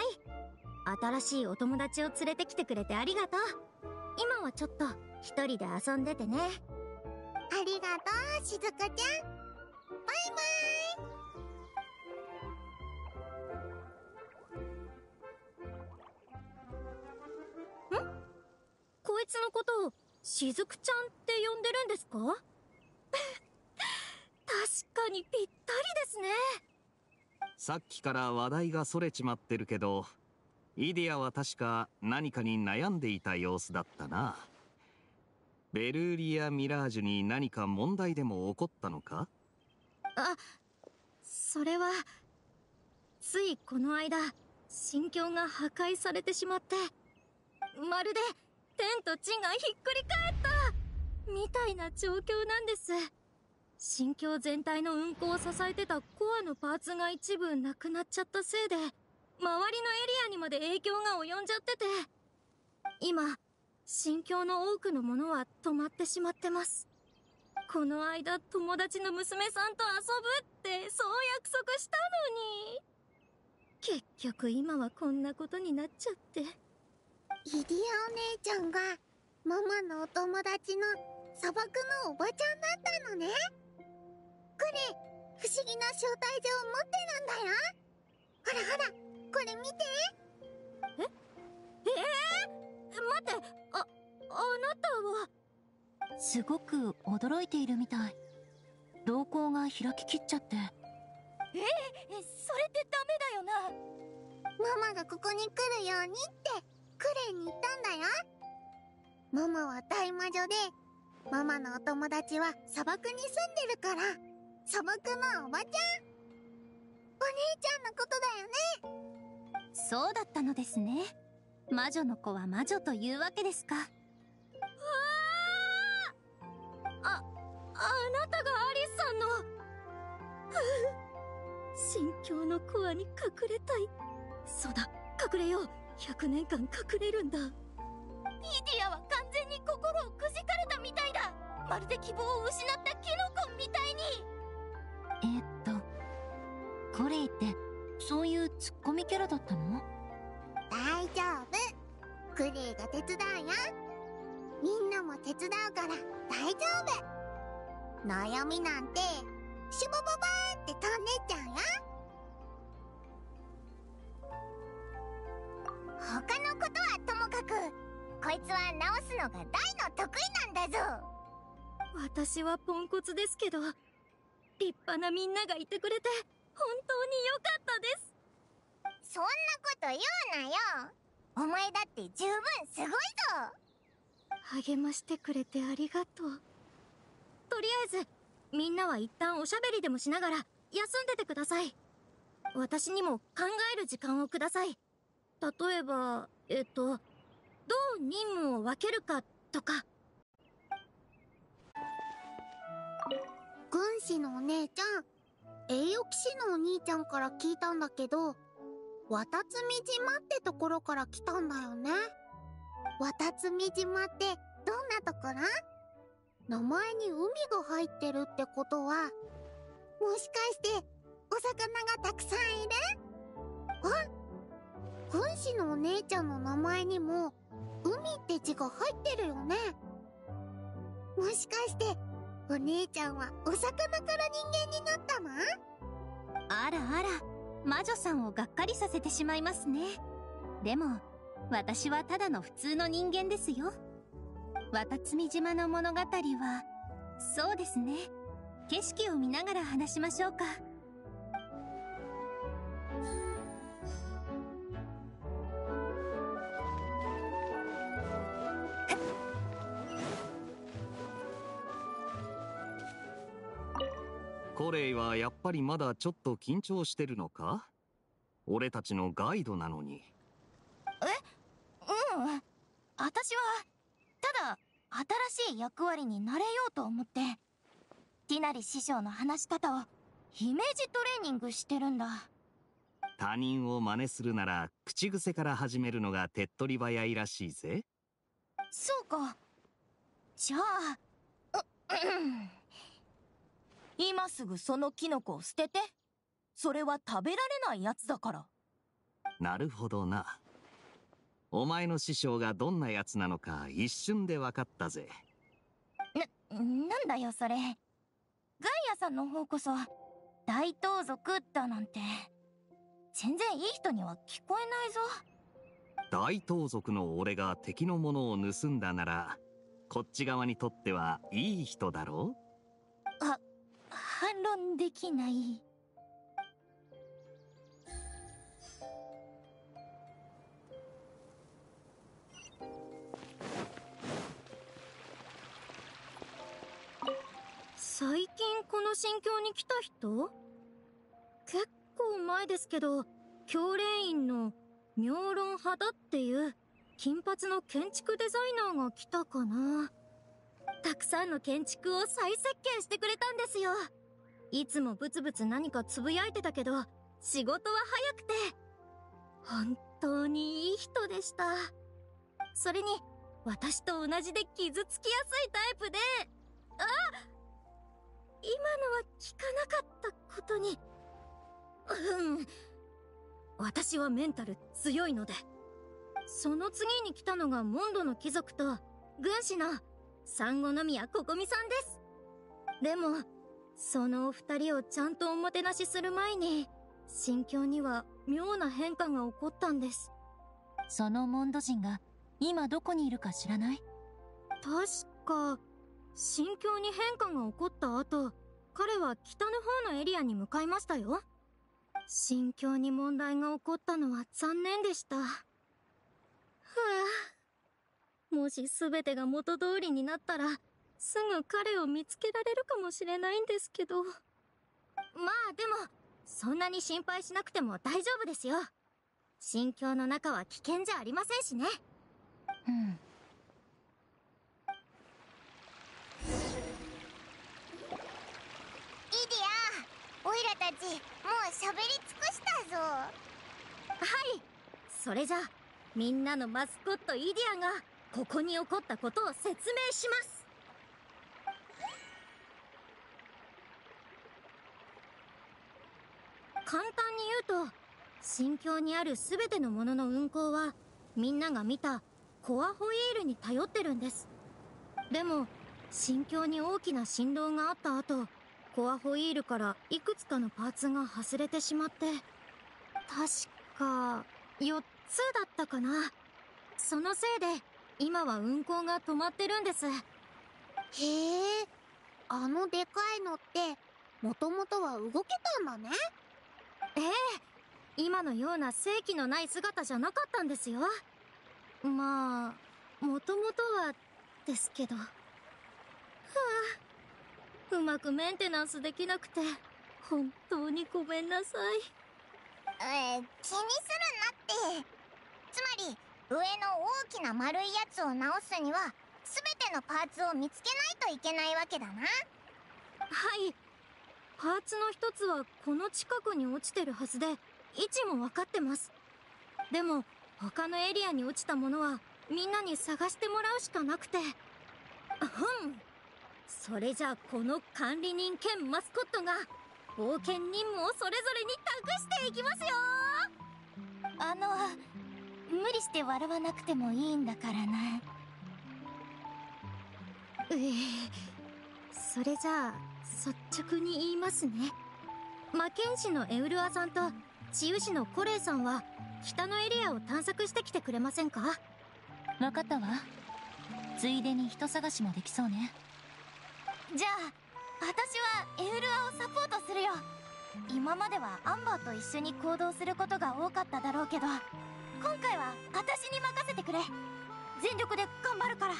新しいお友達を連れてきてくれてありがとう。今はちょっと一人で遊んでてね。 ありがとう、しずくちゃん。バイバイ。ん？こいつのことをしずくちゃんって呼んでるんですか？確かにぴったりですね。 さっきから話題がそれちまってるけど、イディアは確か何かに悩んでいた様子だったな。ベルーリア・ミラージュに何か問題でも起こったのか？ あ、 それは、ついこの間、心境が破壊されてしまって、まるで天と地がひっくり返ったみたいな状況なんです。心境全体の運行を支えてたコアのパーツが一部なくなっちゃったせいで、周りのエリアにまで影響が及んじゃってて、今、心境の多くのものは止まってしまってます。この間友達の娘さんと遊ぶってそう約束したのに、結局今はこんなことになっちゃって。 イディアお姉ちゃんがママのお友達の砂漠のおばちゃんだったのね。これ不思議な招待状を持ってるんだよ。ほらほら、これ見て。 ええー、待って、あ、あなたは。 すごく驚いているみたい。瞳孔が開ききっちゃって。 ええ、それってダメだよな。 ママがここに来るようにってクレイに言ったんだよ。ママは大魔女で、ママのお友達は砂漠に住んでるから、砂漠のおばちゃん。お姉ちゃんのことだよね。 そうだったのですね。魔女の子は魔女というわけですか。 あ、あなたがアリスさんの。心境のコアに隠れたい。そうだ、隠れよう。ひゃくねんかん隠れるんだ。 イディアは完全に心をくじかれたみたいだ。まるで希望を失ったキノコみたいに。 えー、っとコレイってそういうツッコミキャラだったの？ 大丈夫、クレイが手伝うよ。みんなも手伝うから大丈夫。悩みなんてシュボボバーって飛んでっちゃうよ。他のことはともかく、こいつは直すのが大の得意なんだぞ。 私はポンコツですけど、立派なみんながいてくれて本当に良かったです。 そんなこと言うなよ。お前だって十分すごいぞ。 励ましてくれてありがとう。とりあえずみんなは一旦おしゃべりでもしながら休んでてください。私にも考える時間をください。例えば、えっと、どう任務を分けるかとか。 軍師のお姉ちゃん、栄誉騎士のお兄ちゃんから聞いたんだけど、渡積島ってところから来たんだよね。渡積島ってどんなところ？名前に海が入ってるってことは、もしかしてお魚がたくさんいる？あ、軍師のお姉ちゃんの名前にも海って字が入ってるよね。もしかしてお姉ちゃんはお魚から人間になったの？ あらあら、魔女さんをがっかりさせてしまいますね。でも私はただの普通の人間ですよ。渡積島の物語は、そうですね、景色を見ながら話しましょうか。 コレイはやっぱりまだちょっと緊張してるのか？俺たちのガイドなのに。 え？うん。私はただ新しい役割になれようと思って、ティナリ師匠の話し方をイメージトレーニングしてるんだ。 他人を真似するなら口癖から始めるのが手っ取り早いらしいぜ。 そうか。じゃあ、ううん今すぐそのキノコを捨てて。それは食べられないやつだから。 なるほどな。お前の師匠がどんなやつなのか一瞬で分かったぜ。 な、なんだよそれ。ガイアさんの方こそ大盗賊だなんて全然いい人には聞こえないぞ。 大盗賊の俺が敵のものを盗んだなら、こっち側にとってはいい人だろう？ あ、反論できない。 最近この心境に来た人？ 前ですけど、教練員の妙論派だっていう金髪の建築デザイナーが来たかな。たくさんの建築を再設計してくれたんですよ。いつもブツブツ何かつぶやいてたけど、仕事は早くて本当にいい人でした。それに私と同じで傷つきやすいタイプで、あ、今のは聞かなかったことに。うん私はメンタル強いので。その次に来たのがモンドの貴族と軍師の産後宮ここみさんです。でもそのお二人をちゃんとおもてなしする前に、心境には妙な変化が起こったんです。 そのモンド人が今どこにいるか知らない？ 確か心境に変化が起こった後、彼は北の方のエリアに向かいましたよ。心境に問題が起こったのは残念でした。はあ、もし全てが元通りになったらすぐ彼を見つけられるかもしれないんですけど。まあでもそんなに心配しなくても大丈夫ですよ。心境の中は危険じゃありませんしね。 うん。 イディア、オイラたちもう喋り尽くしたぞ。 はい、それじゃあみんなのマスコットイディアがここに起こったことを説明します。簡単に言うと、心境にあるすべてのものの運行はみんなが見たコアホイールに頼ってるんです。でも心境に大きな振動があった後、コアホイールからいくつかのパーツが外れてしまって、確かよっつだったかな。そのせいで今は運行が止まってるんです。 へえ、あのでかいのってもともとは動けたんだね。 ええ、今のような正気のない姿じゃなかったんですよ。まあもともとはですけど。はあ、うまくメンテナンスできなくて本当にごめんなさい。 えー、気にするなって。つまり上の大きな丸いやつを直すには全てのパーツを見つけないといけないわけだな。 はい、パーツの一つはこの近くに落ちてるはずで位置も分かってます。でも他のエリアに落ちたものはみんなに探してもらうしかなくて。うん、それじゃあこの管理人兼マスコットが冒険任務をそれぞれに託していきますよ。 あの無理して笑わなくてもいいんだからな。 ええ、それじゃあ率直に言いますね。魔剣士のエウルアさんと治癒士のコレイさんは北のエリアを探索してきてくれませんか？ 分かったわ。ついでに人探しもできそうね。 じゃあ私はエウルアをサポートするよ。今まではアンバーと一緒に行動することが多かっただろうけど、今回は私に任せてくれ。全力で頑張るから。 へ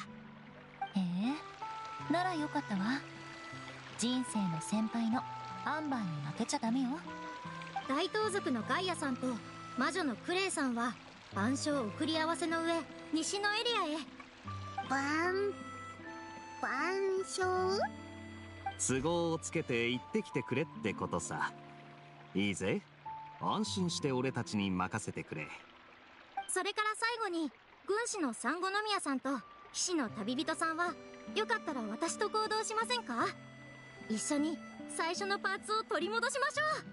え、ならよかったわ。人生の先輩のアンバーに負けちゃダメよ。 大盗賊のガイアさんと魔女のクレイさんは晩鐘送り合わせの上、西のエリアへ。 晩晩鐘？ 都合をつけて行ってきてくれってことさ。いいぜ、安心して俺たちに任せてくれ。 それから最後に軍師の産後宮さんと騎士の旅人さんはよかったら私と行動しませんか？一緒に最初のパーツを取り戻しましょう。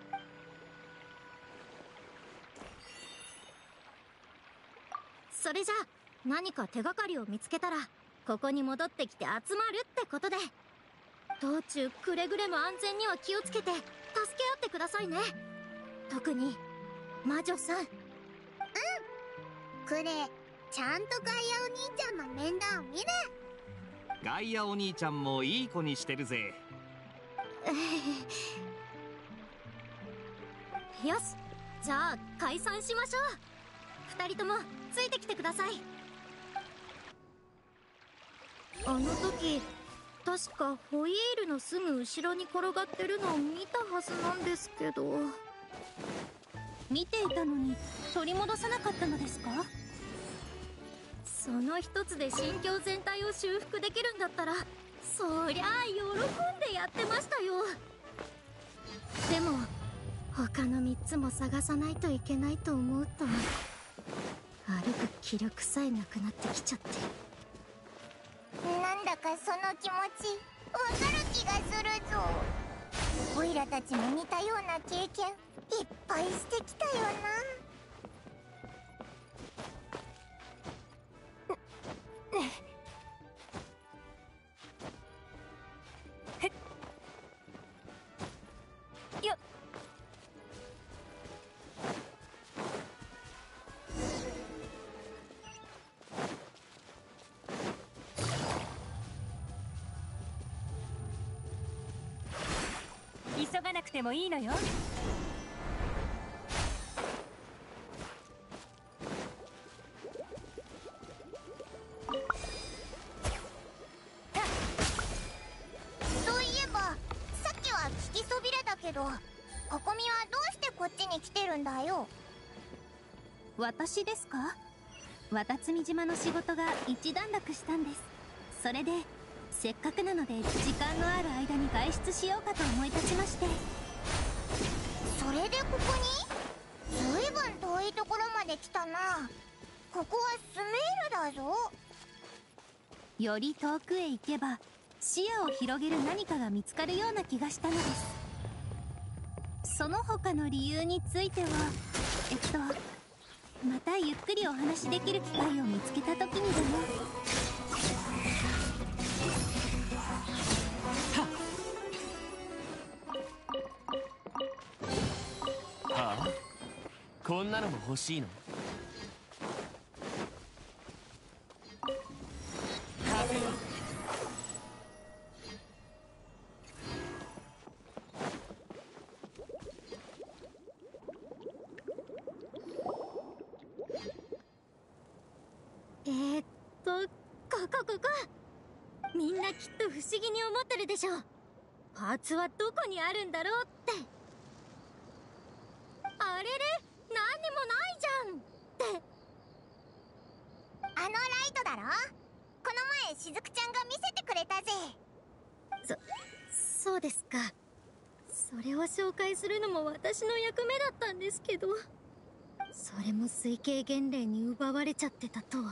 それじゃあ何か手がかりを見つけたらここに戻ってきて集まるってことで、道中くれぐれも安全には気をつけて助け合ってくださいね。特に魔女さん。 クレイ、ちゃんとガイアお兄ちゃんの面倒見る。 ガイアお兄ちゃんもいい子にしてるぜ。 よし、じゃあ解散しましょう。二人ともついてきてください。あの時確かホイールのすぐ後ろに転がってるのを見たはずなんですけど。 見ていたのに取り戻さなかったのですか？ その一つで心境全体を修復できるんだったら、そりゃあ喜んでやってましたよ。でも他のみっつも探さないといけないと思うと、歩く気力さえなくなってきちゃって。 なんだかその気持ちわかる気がするぞ。オイラたちも似たような経験いっぱいしてきたよな。よっ。 急がなくてもいいのよ。 そういえばさっきは聞きそびれたけど、ココミはどうしてこっちに来てるんだよ。 私ですか？渡積島の仕事が一段落したんです。それでせっかくなので時間のある間に外出しようかと思い立ちまして。 それでここに？ずいぶん遠いところまで来たな。ここはスメールだぞ。 より遠くへ行けば視野を広げる何かが見つかるような気がしたのです。その他の理由についてはえっとまたゆっくりお話しできる機会を見つけた時にでも。 はあ、こんなのも欲しいの？ えー、っとここここ、みんなきっと不思議に思ってるでしょう。パーツはどこにあるんだろうって。あれれ、何にもないじゃんって。 あのライトだろ。この前しずくちゃんが見せてくれたぜ。 そそうですか。それを紹介するのも私の役目だったんですけど、それも水系原霊に奪われちゃってたとは。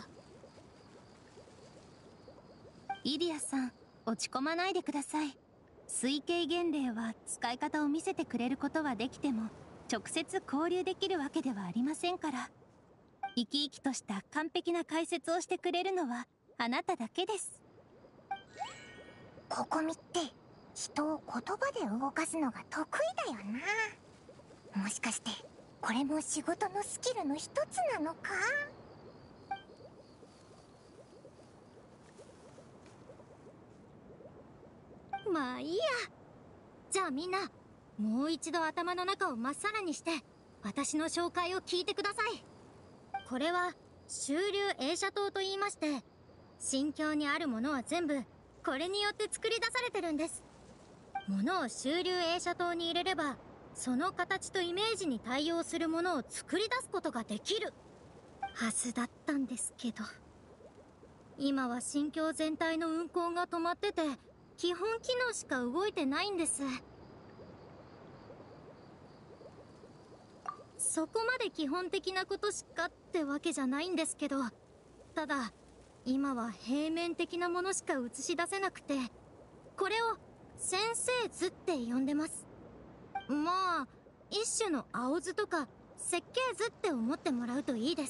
イリアさん、落ち込まないでください。水系原霊は使い方を見せてくれることはできても直接交流できるわけではありませんから。生き生きとした完璧な解説をしてくれるのはあなただけです。 ココミって人を言葉で動かすのが得意だよな。もしかしてこれも仕事のスキルの一つなのか？ まあいいや。じゃあみんな、もう一度頭の中をまっさらにして私の紹介を聞いてください。これは周流映写塔と言いまして、心境にあるものは全部これによって作り出されてるんです。物を周流映写塔に入れれば、その形とイメージに対応するものを作り出すことができるはずだったんですけど、今は心境全体の運行が止まってて基本機能しか動いてないんです。そこまで基本的なことしかってわけじゃないんですけど、ただ今は平面的なものしか映し出せなくて、これを先生図って呼んでます。まあ一種の青図とか設計図って思ってもらうといいです。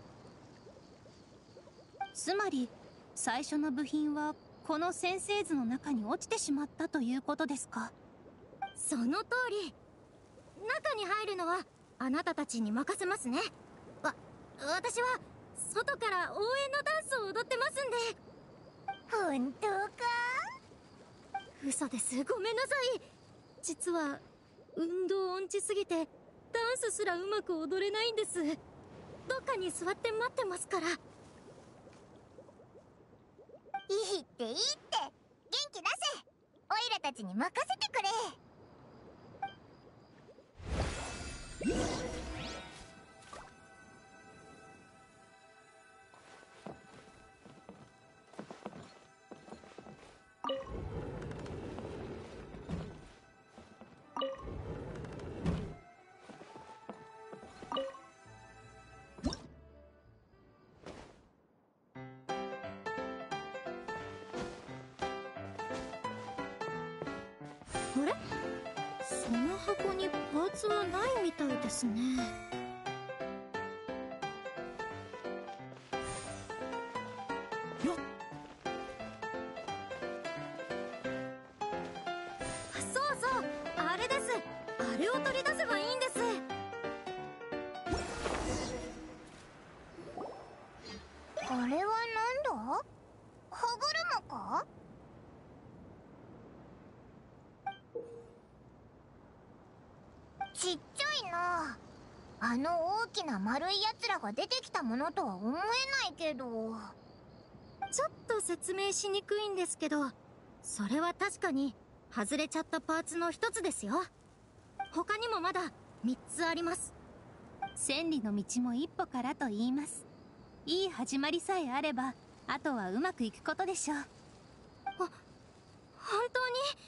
つまり最初の部品はこの先生図の中に落ちてしまったということですか？ その通り。中に入るのはあなたたちに任せますね。わ、私は外から応援のダンスを踊ってますんで。 本当か？ 嘘です。ごめんなさい。実は運動音痴すぎてダンスすらうまく踊れないんです。どっかに座って待ってますから。 いいっていいって、元気出せ。オイラたちに任せてくれ。 あれ？その箱にパーツはないみたいですね。 よっ。 そうそう、あれです。あれを取り出せばいいんです。 あれはなんだ？歯車か？ちっちゃいな。あの大きな丸いやつらが出てきたものとは思えないけど。 ちょっと説明しにくいんですけど、それは確かに外れちゃったパーツの一つですよ。他にもまだみっつあります。 千里の道も一歩からと言います。いい始まりさえあれば、あとはうまくいくことでしょう。 あ、本当に？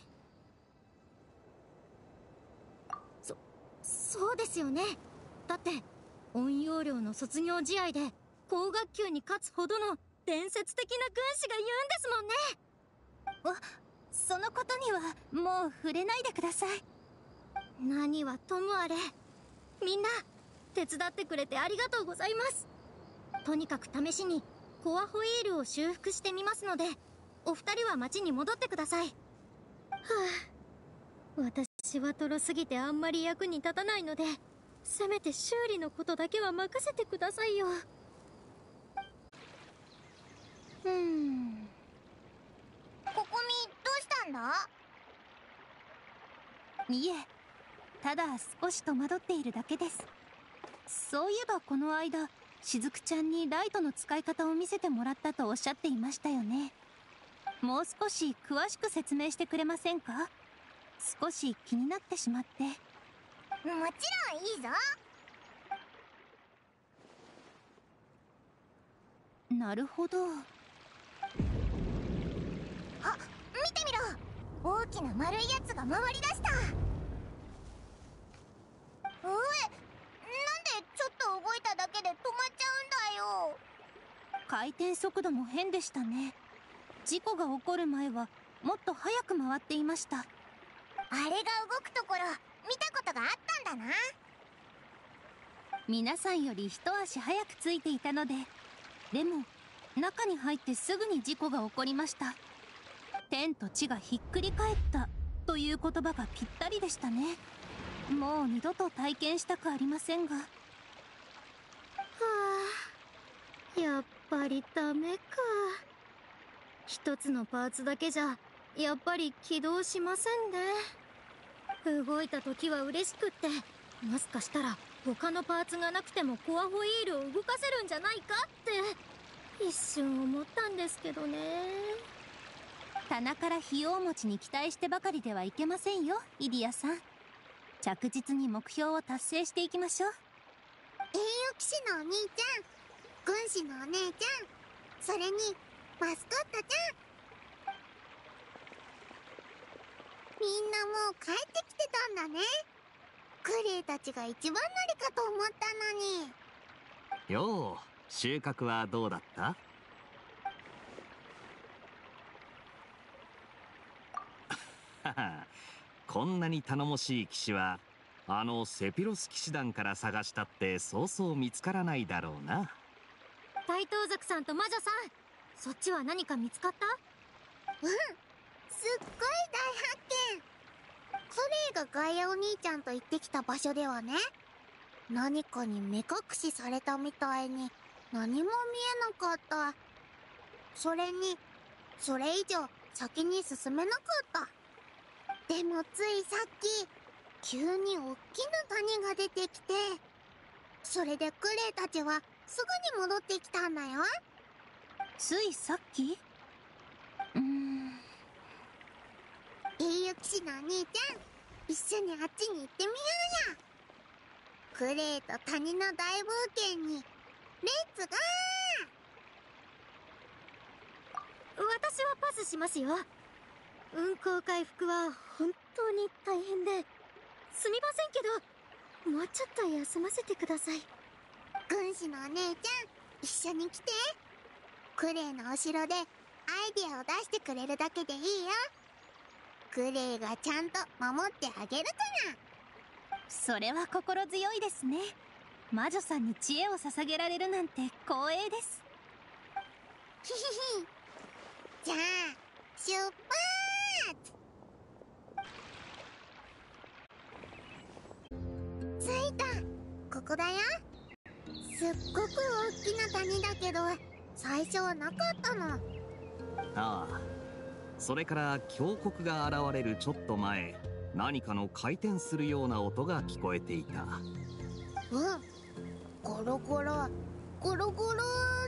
そ、そうですよね。だって、恩養寮の卒業試合で、高学級に勝つほどの伝説的な軍師が言うんですもんね。 わ、そのことにはもう触れないでください。 何はともあれ、みんな手伝ってくれてありがとうございます。とにかく試しにコアホイールを修復してみますので、お二人は町に戻ってください。はあ、私はトロすぎてあんまり役に立たないので、せめて修理のことだけは任せてくださいよ。 うーん。ここみどうしたんだ？ いえ、ただ少し戸惑っているだけです。そういえばこの間、しずくちゃんにライトの使い方を見せてもらったとおっしゃっていましたよね。もう少し詳しく説明してくれませんか？少し気になってしまって。 もちろんいいぞ。 なるほど。 あ、見てみろ。大きな丸いやつが回り出した。うえ、なんでちょっと動いただけで止まっちゃうんだよ。 回転速度も変でしたね。事故が起こる前はもっと早く回っていました。 あれが動くところ見たことがあったんだな。 皆さんより一足早くついていたので。でも中に入ってすぐに事故が起こりました。天と地がひっくり返ったという言葉がぴったりでしたね。もう二度と体験したくありませんが。はあ、やっぱりダメか。一つのパーツだけじゃやっぱり起動しませんね。動いた時は嬉しくって、もしかしたら他のパーツがなくてもコアホイールを動かせるんじゃないかって一瞬思ったんですけどね。 棚から費用持ちに期待してばかりではいけませんよ、イディアさん。着実に目標を達成していきましょう。 英雄騎士のお兄ちゃん、軍師のお姉ちゃん、それにマスコットちゃん、みんなもう帰ってきてたんだね。クレイたちが一番乗りかと思ったのに。 よう、収穫はどうだった？こんなに頼もしい騎士はあのセピロス騎士団から探したってそうそう見つからないだろうな。 大盗賊さんと魔女さん、そっちは何か見つかった？ うん、すっごい大発見。クレイがガイアお兄ちゃんと行ってきた場所ではね、何かに目隠しされたみたいに何も見えなかった。それにそれ以上先に進めなかった。でもついさっき急に大きな谷が出てきて、それでクレイたちはすぐに戻ってきたんだよ。 ついさっき？うーん。 英雄騎士のお兄ちゃん、一緒にあっちに行ってみようよ。 クレイと谷の大冒険にレッツゴー。 私はパスしますよ。運行回復は本当に大変ですみませんけど、もうちょっと休ませてください。 軍師のお姉ちゃん、一緒に来て。クレイのお城でアイデアを出してくれるだけでいいよ。クレイがちゃんと守ってあげるから。 それは心強いですね。魔女さんに知恵を捧げられるなんて光栄です。 ヒヒヒ。じゃあ出発。着いた。ここだよ。すっごく大きな谷だけど最初はなかったの。 ああ、それから峡谷が現れるちょっと前、何かの回転するような音が聞こえていた。 うん、ゴロゴロゴロゴロって。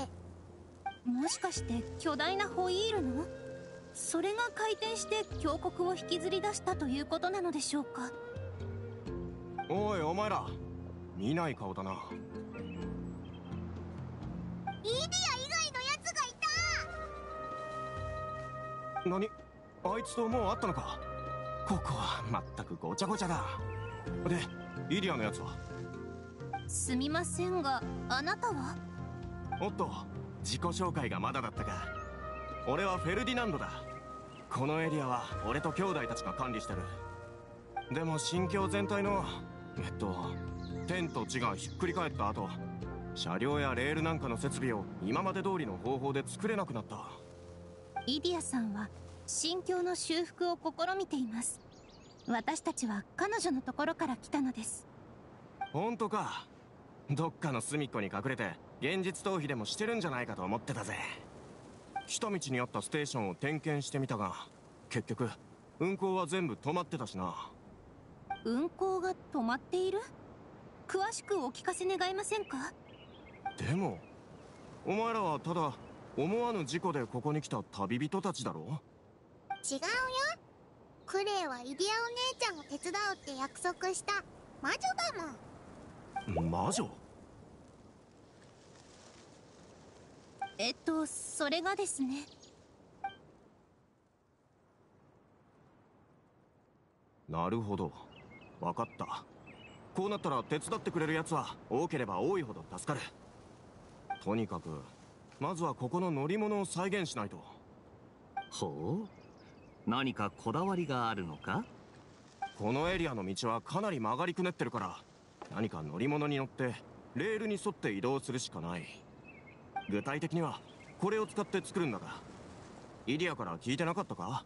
もしかして巨大なホイールの？それが回転して峡谷を引きずり出したということなのでしょうか。 おいお前ら、見ない顔だな。 イディア以外のやつがいた。 何？あいつともう会ったのか。ここはまったくごちゃごちゃだ。で、イディアのやつは？ すみませんが、あなたは？ おっと、自己紹介がまだだったか。俺はフェルディナンドだ。このエリアは俺と兄弟たちが管理してる。でも新京全体のえっと天と地がひっくり返った後、車両やレールなんかの設備を今まで通りの方法で作れなくなった。 イディアさんは新京の修復を試みています。私たちは彼女のところから来たのです。 本当か。どっかの隅っこに隠れて現実逃避でもしてるんじゃないかと思ってたぜ。来た道にあったステーションを点検してみたが、結局運行は全部止まってたしな。 運行が止まっている？詳しくお聞かせ願えませんか？ でもお前らはただ思わぬ事故でここに来た旅人たちだろ？ 違うよ。クレイはイディアお姉ちゃんを手伝うって約束した魔女だもん。 魔女？ えっとそれがですね。 なるほど、分かった。こうなったら手伝ってくれるやつは多ければ多いほど助かる。とにかくまずはここの乗り物を再現しないと。 ほう、何かこだわりがあるのか？ このエリアの道はかなり曲がりくねってるから、何か乗り物に乗ってレールに沿って移動するしかない。具体的にはこれを使って作るんだが、イディアから聞いてなかったか？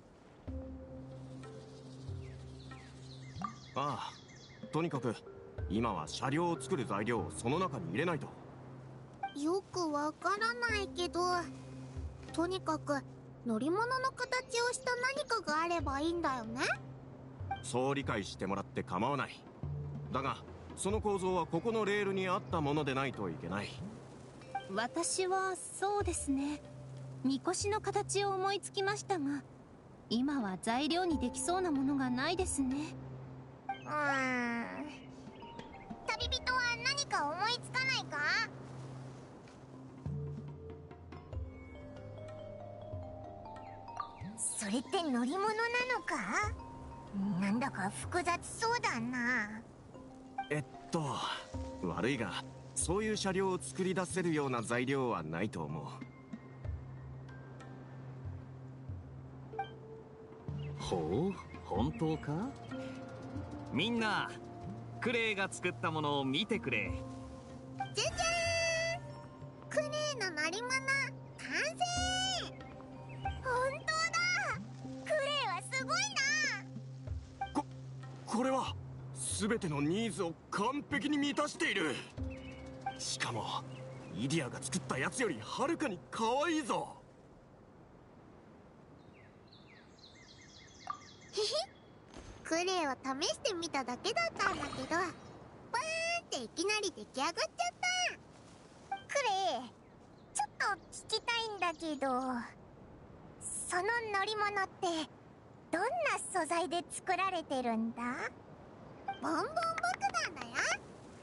ああ、とにかく今は車両を作る材料をその中に入れないと。 よくわからないけど、とにかく乗り物の形をした何かがあればいいんだよね。 そう理解してもらって構わない。だがその構造はここのレールに合ったものでないといけない。 私はそうですね、みこしの形を思いつきましたが、今は材料にできそうなものがないですね。 うーん、旅人は何か思いつかないか？それって乗り物なのか？なんだか複雑そうだな。 えっと悪いが、そういう車両を作り出せるような材料はないと思う。 ほう、本当か？みんな、クレイが作ったものを見てくれ。 じゃじゃーん、クレイの乗り物完成。本当だ、クレイはすごいな。 ここれは全てのニーズを完璧に満たしている。しかもイディアが作ったやつよりはるかに可愛いぞ。 へへ、クレイを試してみただけだったんだけど、バーンっていきなり出来上がっちゃった。クレイ、ちょっと聞きたいんだけど、その乗り物ってどんな素材で作られてるんだ？ボンボン爆弾だよ。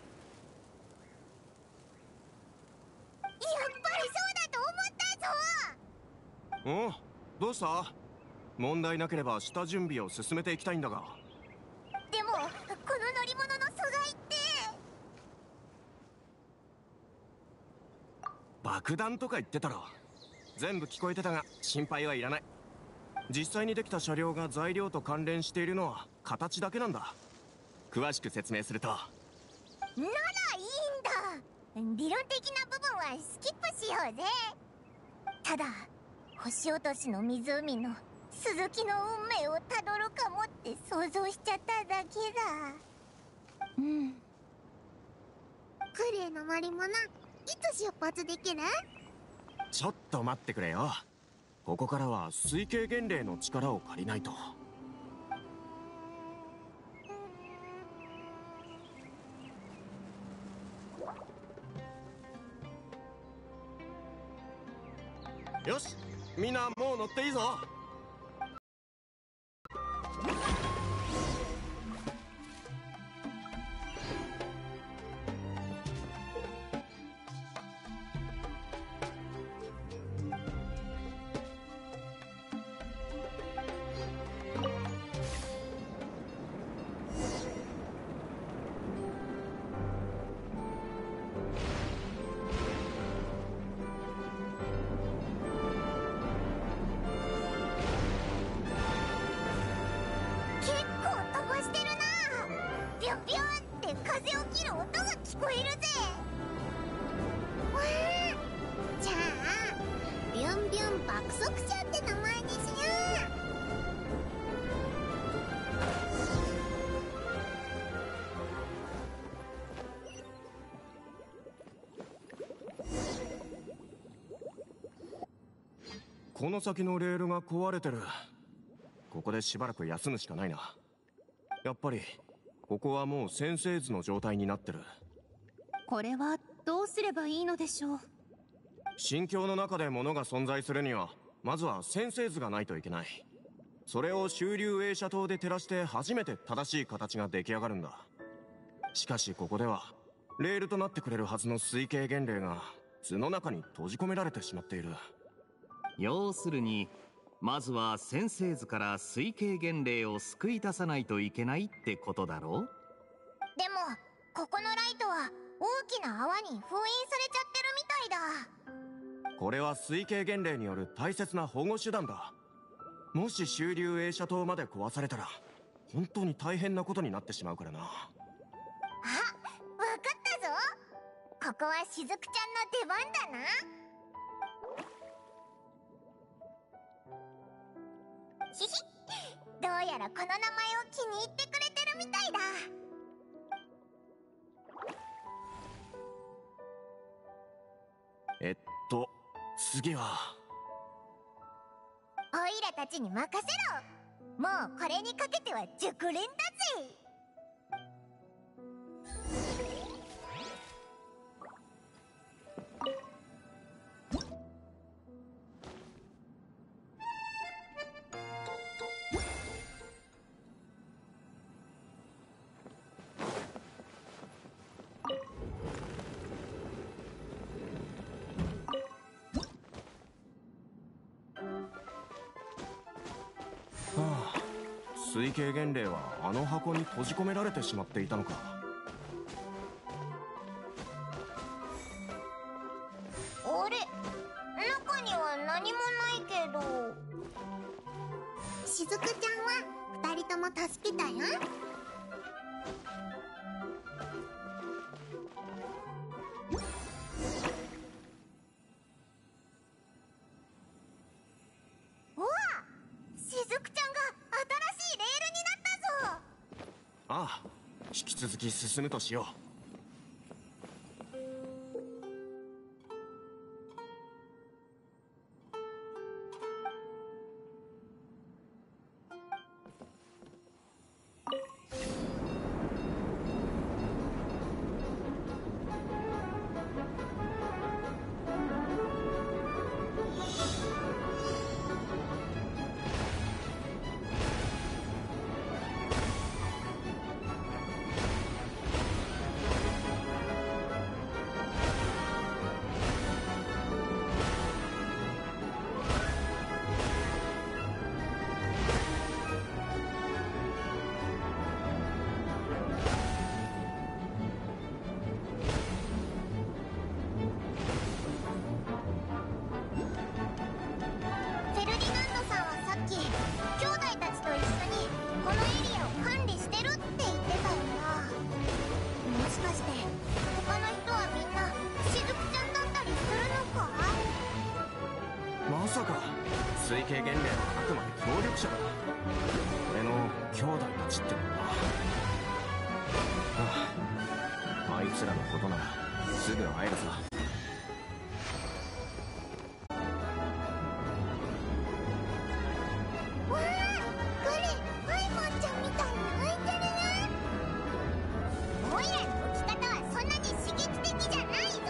おう、どうした？問題なければ下準備を進めていきたいんだが。 でもこの乗り物の阻害って。 爆弾とか言ってたろ。全部聞こえてたが心配はいらない。実際にできた車両が材料と関連しているのは形だけなんだ。詳しく説明すると、 ならいいんだ。理論的な部分はスキップしようぜ。ただ星落としの湖の鈴木の運命をたどるかもって想像しちゃっただけだ。 うん。 クレイの乗り物、いつ出発できる？ ちょっと待ってくれよ。ここからは水系原霊の力を借りないと。よし、みんなもう乗っていいぞ。この先のレールが壊れてる。ここでしばらく休むしかないな。やっぱりここはもう先生図の状態になってる。 これはどうすればいいのでしょう。 心境の中で物が存在するにはまずは先生図がないといけない。それを周流映写灯で照らして初めて正しい形が出来上がるんだ。しかしここではレールとなってくれるはずの水系原霊が図の中に閉じ込められてしまっている。 要するにまずは先生図から水系原霊を救い出さないといけないってことだろ。 でもここのライトは大きな泡に封印されちゃってるみたいだ。 これは水系原霊による大切な保護手段だ。もし周流映写灯まで壊されたら本当に大変なことになってしまうからな。 あ、わかったぞ。ここはしずくちゃんの出番だな。ひひ、どうやらこの名前を気に入ってくれてるみたいだ。 えっと次はオイラたちに任せろ。もうこれにかけては熟練だぜ。 水系原霊はあの箱に閉じ込められてしまっていたのか。 あれ、中には何もないけど。 しずくちゃんは二人とも助けたよ。 うわ、しずくちゃんが新しいレールになったぞ。 ああ、引き続き進むとしよう。 他の人はみんなしずくちゃんだったりするのか？ まさか水系原理はあくまで協力者だ。俺の兄弟たちってのは。ああ、あいつらのことならすぐ会えるさ。 わあ、これパイモンちゃんみたいに浮いてるよ。おいらの置き方はそんなに刺激的じゃないぞ。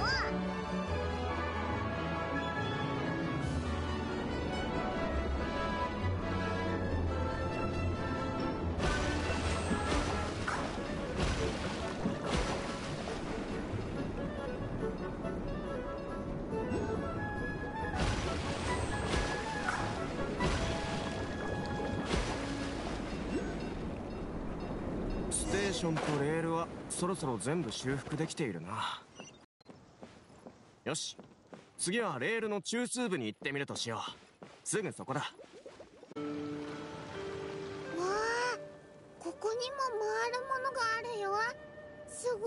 ステーションとレールはそろそろ全部修復できているな。よし、次はレールの中枢部に行ってみるとしよう。すぐそこだ。 わあ、ここにも回るものがあるよ。すご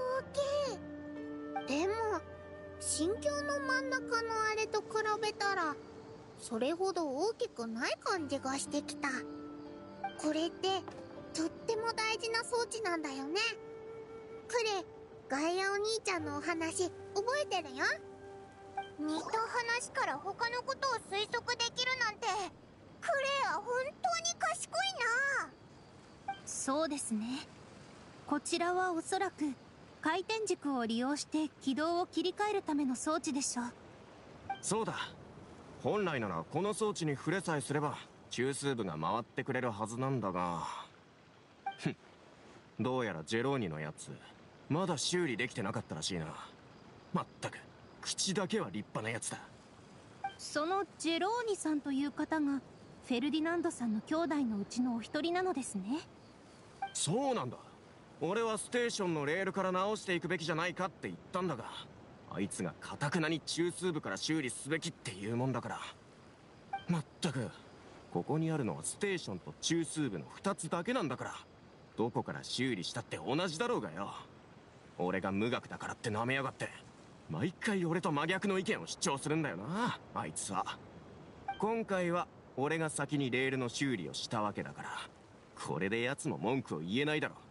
く大きい。でも新境の真ん中のあれと比べたらそれほど大きくない感じがしてきた。これってとっても大事な装置なんだよね。クレ、ガイアお兄ちゃんのお話覚えてるよ。似た話から他のことを推測できるなんて、クレは本当に賢いな。 そうですね。こちらはおそらく回転軸を利用して軌道を切り替えるための装置でしょう。 そうだ、本来ならこの装置に触れさえすれば中枢部が回ってくれるはずなんだが、ふん、どうやらジェローニのやつまだ修理できてなかったらしいな。まったく口だけは立派なやつだ。 そのジェローニさんという方がフェルディナンドさんの兄弟のうちのお一人なのですね。 そうなんだ。俺はステーションのレールから直していくべきじゃないかって言ったんだが、あいつが堅くなに中枢部から修理すべきっていうもんだから。まったくここにあるのはステーションと中枢部のふたつだけなんだから、どこから修理したって同じだろうがよ。俺が無学だからって舐めやがって毎回俺と真逆の意見を主張するんだよな、あいつは。今回は俺が先にレールの修理をしたわけだから、これで奴も文句を言えないだろ。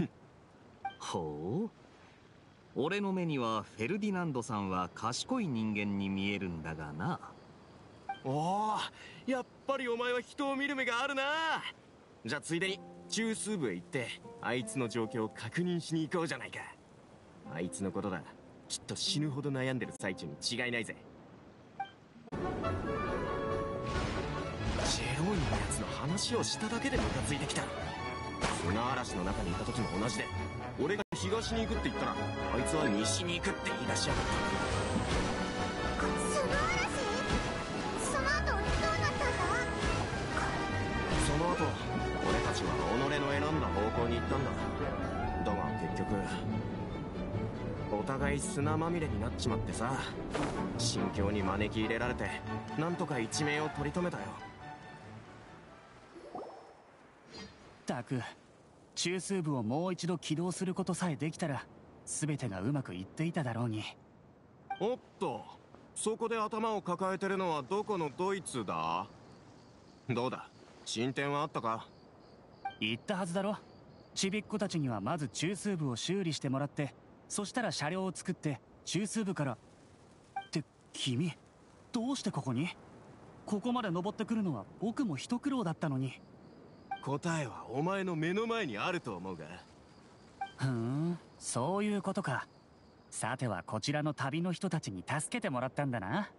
ほう、俺の目にはフェルディナンドさんは賢い人間に見えるんだがな。 おお、やっぱりお前は人を見る目があるな。じゃあついでに中枢部へ行ってあいつの状況を確認しに行こうじゃないか。あいつのことだ、きっと死ぬほど悩んでる最中に違いないぜ。ジェローニのやつの話をしただけでムカついてきた。砂嵐の中にいた時も同じで、俺が東に行くって言ったらあいつは西に行くって言い出しやがった。 砂嵐？その後どうなったんだ？ その後俺たちは己の選んだ方向に行ったんだ。だが結局お互い砂まみれになっちまってさ、心境に招き入れられてなんとか一命を取り留めたよ。 ったく、中枢部をもう一度起動することさえできたら全てがうまくいっていただろうに。 おっと、そこで頭を抱えてるのはどこのドイツだ？どうだ、進展はあったか？ 言ったはずだろ。ちびっ子たちにはまず中枢部を修理してもらって、そしたら車両を作って中枢部から。って君どうしてここに？ここまで登ってくるのは僕も一苦労だったのに。 答えはお前の目の前にあると思うが。 ふーん、そういうことか。さてはこちらの旅の人たちに助けてもらったんだな。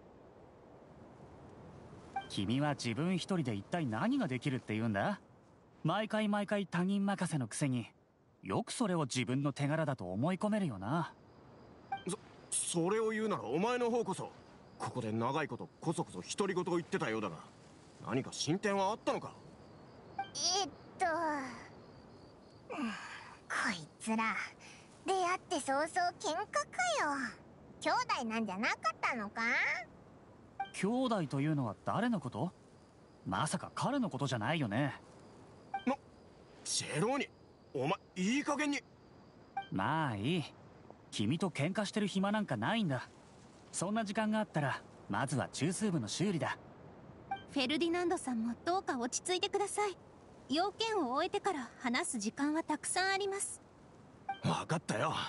君は自分一人で一体何ができるって言うんだ？毎回毎回他人任せのくせによくそれを自分の手柄だと思い込めるよな。 そ、それを言うならお前の方こそ、ここで長いことこそこそ独り言を言ってたようだが、何か進展はあったのか？ えっと、こいつら出会って早々喧嘩かよ。兄弟なんじゃなかったのか？ 兄弟というのは誰のこと？まさか彼のことじゃないよね。 な、ジェローニ、お前いい加減に。 まあいい。 君と喧嘩してる暇なんかないんだ。そんな時間があったらまずは中枢部の修理だ。 フェルディナンドさんもどうか落ち着いてください。要件を終えてから話す時間はたくさんあります。 分かったよ。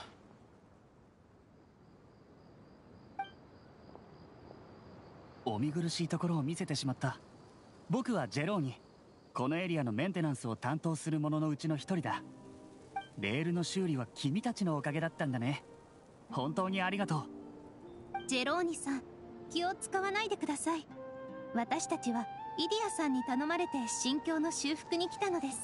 お見苦しいところを見せてしまった。僕はジェローニ、このエリアのメンテナンスを担当する者のうちの一人だ。レールの修理は君たちのおかげだったんだね。本当にありがとう。 ジェローニさん、気を使わないでください。私たちはイディアさんに頼まれて新境の修復に来たのです。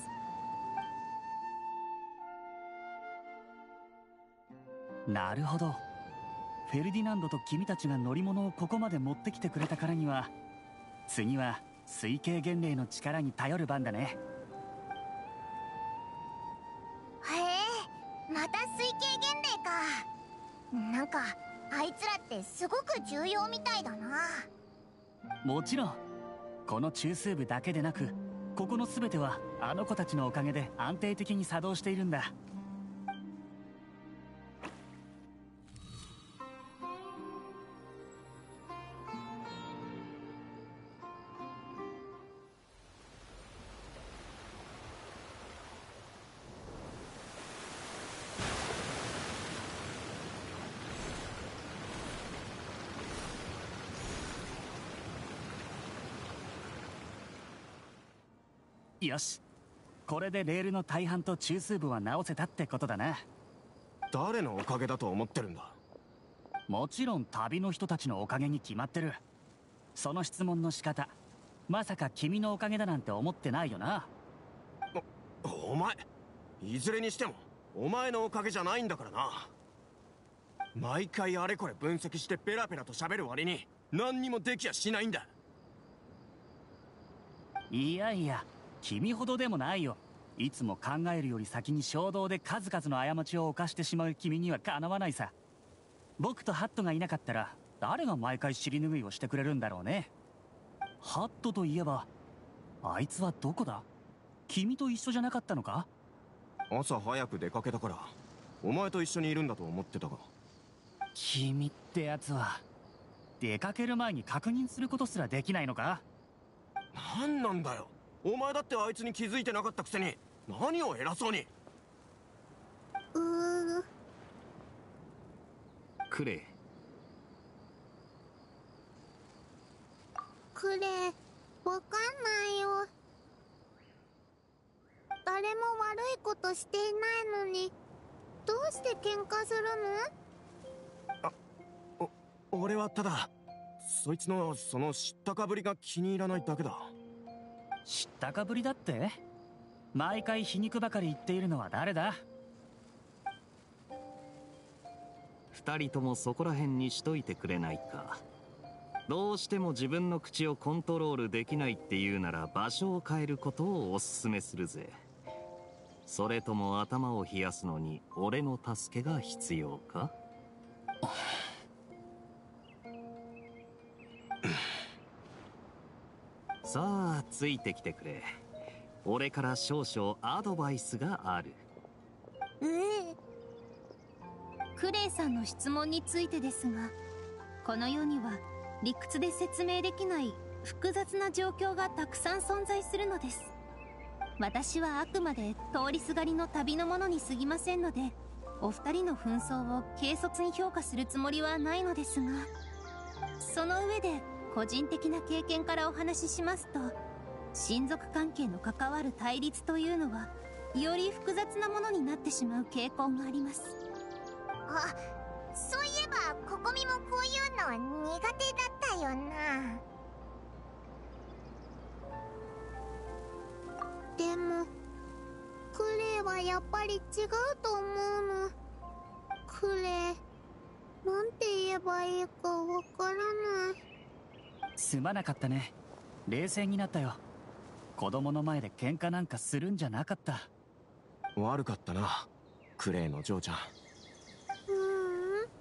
なるほど。フェルディナンドと君たちが乗り物をここまで持ってきてくれたからには、次は水系原霊の力に頼る番だね。 へえ、また水系原霊か。なんかあいつらってすごく重要みたいだな。 もちろん、この中枢部だけでなく、ここの全てはあの子たちのおかげで安定的に作動しているんだ。よし、これでレールの大半と中枢部は直せたってことだな。 誰のおかげだと思ってるんだ。 もちろん旅の人たちのおかげに決まってる。その質問の仕方、まさか君のおかげだなんて思ってないよな。 お、お前、いずれにしてもお前のおかげじゃないんだからな。毎回あれこれ分析してペラペラと喋る割に何にもできやしないんだ。 いやいや、君ほどでもないよ。いつも考えるより先に衝動で数々の過ちを犯してしまう君にはかなわないさ。僕とハットがいなかったら誰が毎回尻拭いをしてくれるんだろうね。ハットといえば、あいつはどこだ？君と一緒じゃなかったのか？ 朝早く出かけたからお前と一緒にいるんだと思ってたが。 君ってやつは出かける前に確認することすらできないのか？ 何なんだよ、お前だってあいつに気づいてなかったくせに何を偉そうに。 うークレイ、 クレイ、わかんないよ。誰も悪いことしていないのにどうして喧嘩するの？ あ、お、俺はただそいつのその知ったかぶりが気に入らないだけだ。 知ったかぶりだって？毎回皮肉ばかり言っているのは誰だ？ 二人ともそこら辺にしといてくれないか。どうしても自分の口をコントロールできないっていうなら場所を変えることをおすすめするぜ。それとも頭を冷やすのに俺の助けが必要か？さあ、ついてきてくれ。俺から少々アドバイスがある。 うークレイさんの質問についてですが、この世には理屈で説明できない複雑な状況がたくさん存在するのです。私はあくまで通りすがりの旅の者に過ぎませんので、お二人の紛争を軽率に評価するつもりはないのですが、その上で個人的な経験からお話ししますと、親族関係の関わる対立というのはより複雑なものになってしまう傾向があります。 あ、そういえばココミもこういうの苦手だったよな。 でもクレイはやっぱり違うと思うの。クレイ、なんて言えばいいかわからない。 すまなかったね。冷静になったよ。子供の前で喧嘩なんかするんじゃなかった。 悪かったな、クレイの嬢ちゃん。 うーん。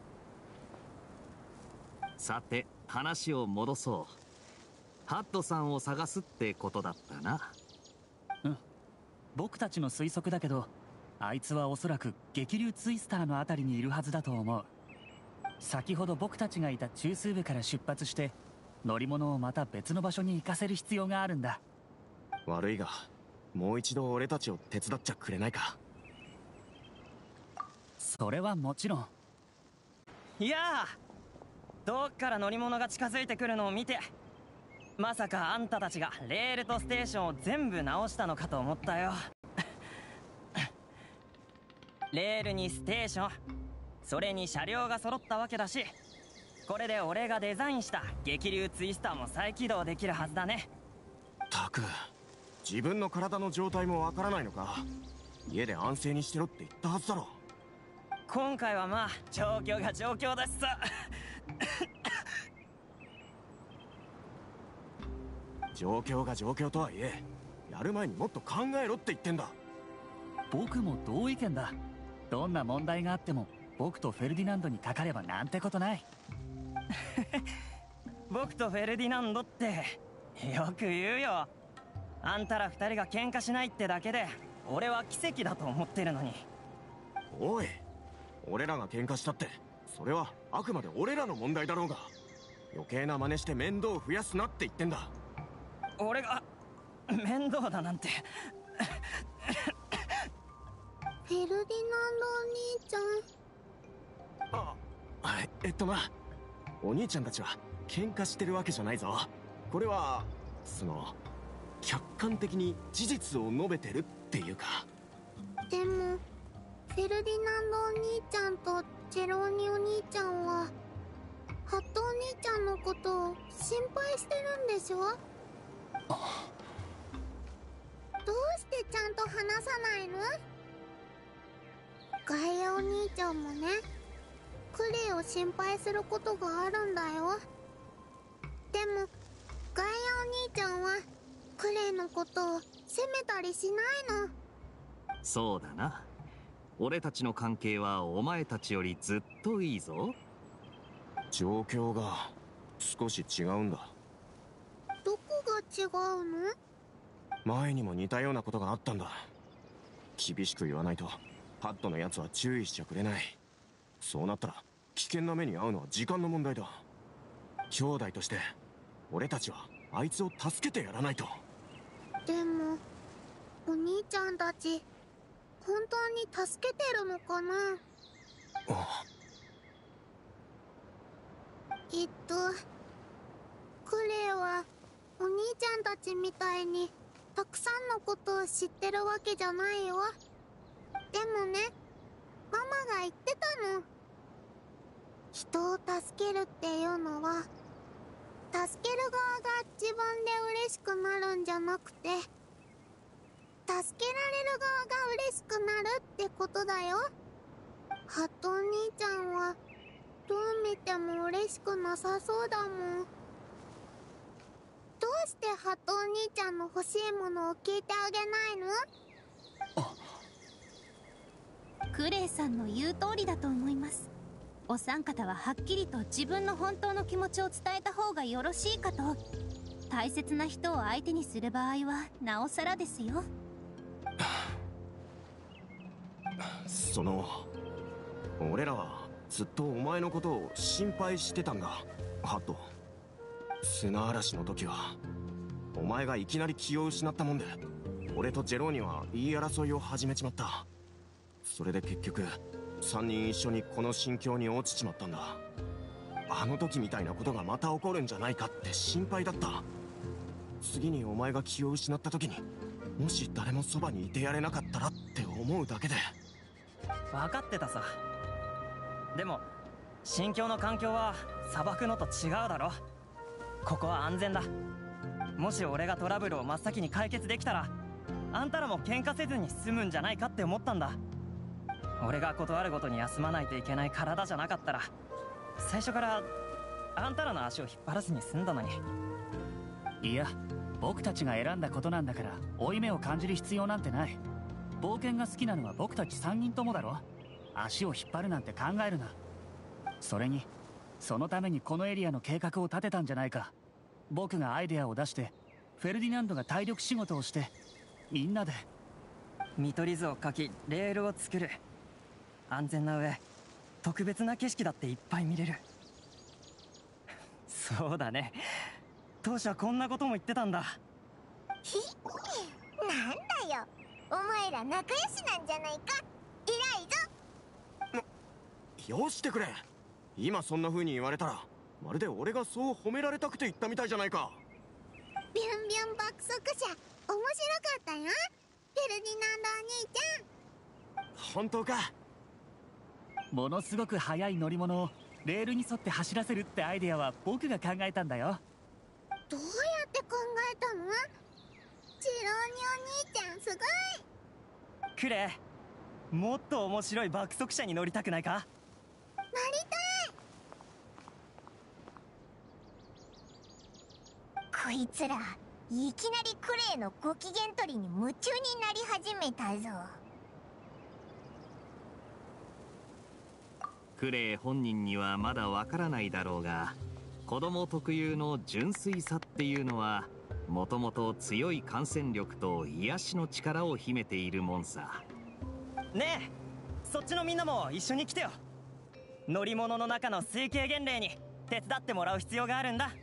さて、話を戻そう。ハットさんを探すってことだったな。 うん、僕たちの推測だけど、 あいつはおそらく激流ツイスターのあたりにいるはずだと思う。先ほど僕たちがいた中枢部から出発して乗り物をまた別の場所に行かせる必要があるんだ。 悪いがもう一度俺たちを手伝っちゃくれないか。 それはもちろん。 いやあ、どっから乗り物が近づいてくるのを見て、まさかあんたたちがレールとステーションを全部直したのかと思ったよ。レールにステーション、それに車両が揃ったわけだし、これで俺がデザインした激流ツイスターも再起動できるはずだね。 たく、自分の体の状態もわからないのか。家で安静にしてろって言ったはずだろ。 今回はまあ状況が状況だしさ。 状況が状況とはいえ、やる前にもっと考えろって言ってんだ。 僕も同意見だ。どんな問題があっても僕とフェルディナンドにかかればなんてことない。 僕とフェルディナンドってよく言うよ。あんたら二人が喧嘩しないってだけで俺は奇跡だと思ってるのに。 おい、俺らが喧嘩したってそれはあくまで俺らの問題だろうが、余計な真似して面倒を増やすなって言ってんだ。 俺が面倒だなんて。 フェルディナンドお兄ちゃん。 あ、えっとな、お兄ちゃんたちは喧嘩してるわけじゃないぞ。これはその客観的に事実を述べてるっていうか。 でもフェルディナンドお兄ちゃんとジェローニお兄ちゃんはハットお兄ちゃんのことを心配してるんでしょ。どうしてちゃんと話さないの？ガイアお兄ちゃんもね、クレイを心配することがあるんだよ。でもガイアお兄ちゃんはクレイのことを責めたりしないの。 そうだな。俺たちの関係はお前たちよりずっといいぞ。 状況が少し違うんだ。 どこが違うの？ 前にも似たようなことがあったんだ。厳しく言わないとハットのやつは注意しちゃくれない。そうなったら危険な目に遭うのは時間の問題だ。兄弟として俺たちはあいつを助けてやらないと。 でもお兄ちゃんたち本当に助けてるのかな。 あえっとクレイはお兄ちゃんたちみたいにたくさんのことを知ってるわけじゃないよ。でもね、ママが言ってたの。人を助けるっていうのは助ける側が自分で嬉しくなるんじゃなくて、助けられる側が嬉しくなるってことだよ。ハットお兄ちゃんはどう見ても嬉しくなさそうだもん。どうしてハットお兄ちゃんの欲しいものを聞いてあげないの？ クレイさんの言う通りだと思います。お三方ははっきりと自分の本当の気持ちを伝えた方がよろしいかと。大切な人を相手にする場合はなおさらですよ。 その俺らはずっとお前のことを心配してたんだ、ハット。砂嵐の時はお前がいきなり気を失ったもんで、俺とジェローニは言い争いを始めちまった。それで結局さんにん一緒にこの心境に落ちちまったんだ。あの時みたいなことがまた起こるんじゃないかって心配だった。次にお前が気を失った時にもし誰もそばにいてやれなかったらって思うだけで。 分かってたさ。でも心境の環境は砂漠のと違うだろ。ここは安全だ。もし俺がトラブルを真っ先に解決できたらあんたらも喧嘩せずに済むんじゃないかって思ったんだ。俺が断るごとに休まないといけない体じゃなかったら最初からあんたらの足を引っ張らずに済んだのに。 いや、僕たちが選んだことなんだから負い目を感じる必要なんてない。冒険が好きなのは僕たちさんにんともだろ。足を引っ張るなんて考えるな。それにそのためにこのエリアの計画を立てたんじゃないか。僕がアイデアを出してフェルディナンドが体力仕事をしてみんなで。 見取り図を描きレールを作る。安全な上特別な景色だっていっぱい見れる。そうだね、当初はこんなことも言ってたんだ。 ひなんだよ、お前ら仲良しなんじゃないか。偉いぞ。 よしてくれ。今そんな風に言われたらまるで俺がそう褒められたくて言ったみたいじゃないか。 ビュンビュン爆速車面白かったよ、フェルディナンドお兄ちゃん。 本当か。 ものすごく速い乗り物をレールに沿って走らせるってアイデアは僕が考えたんだよ。 どうやって考えたの？ジローニお兄ちゃんすごい。 クレイ、もっと面白い爆速車に乗りたくないか？ なりたい。こいつらいきなりクレイのご機嫌取りに夢中になり始めたぞ。 クレイ本人にはまだわからないだろうが、子供特有の純粋さっていうのはもともと強い感染力と癒しの力を秘めているもんさ。 ねえ、そっちのみんなも一緒に来てよ。乗り物の中の水系原霊に手伝ってもらう必要があるんだ。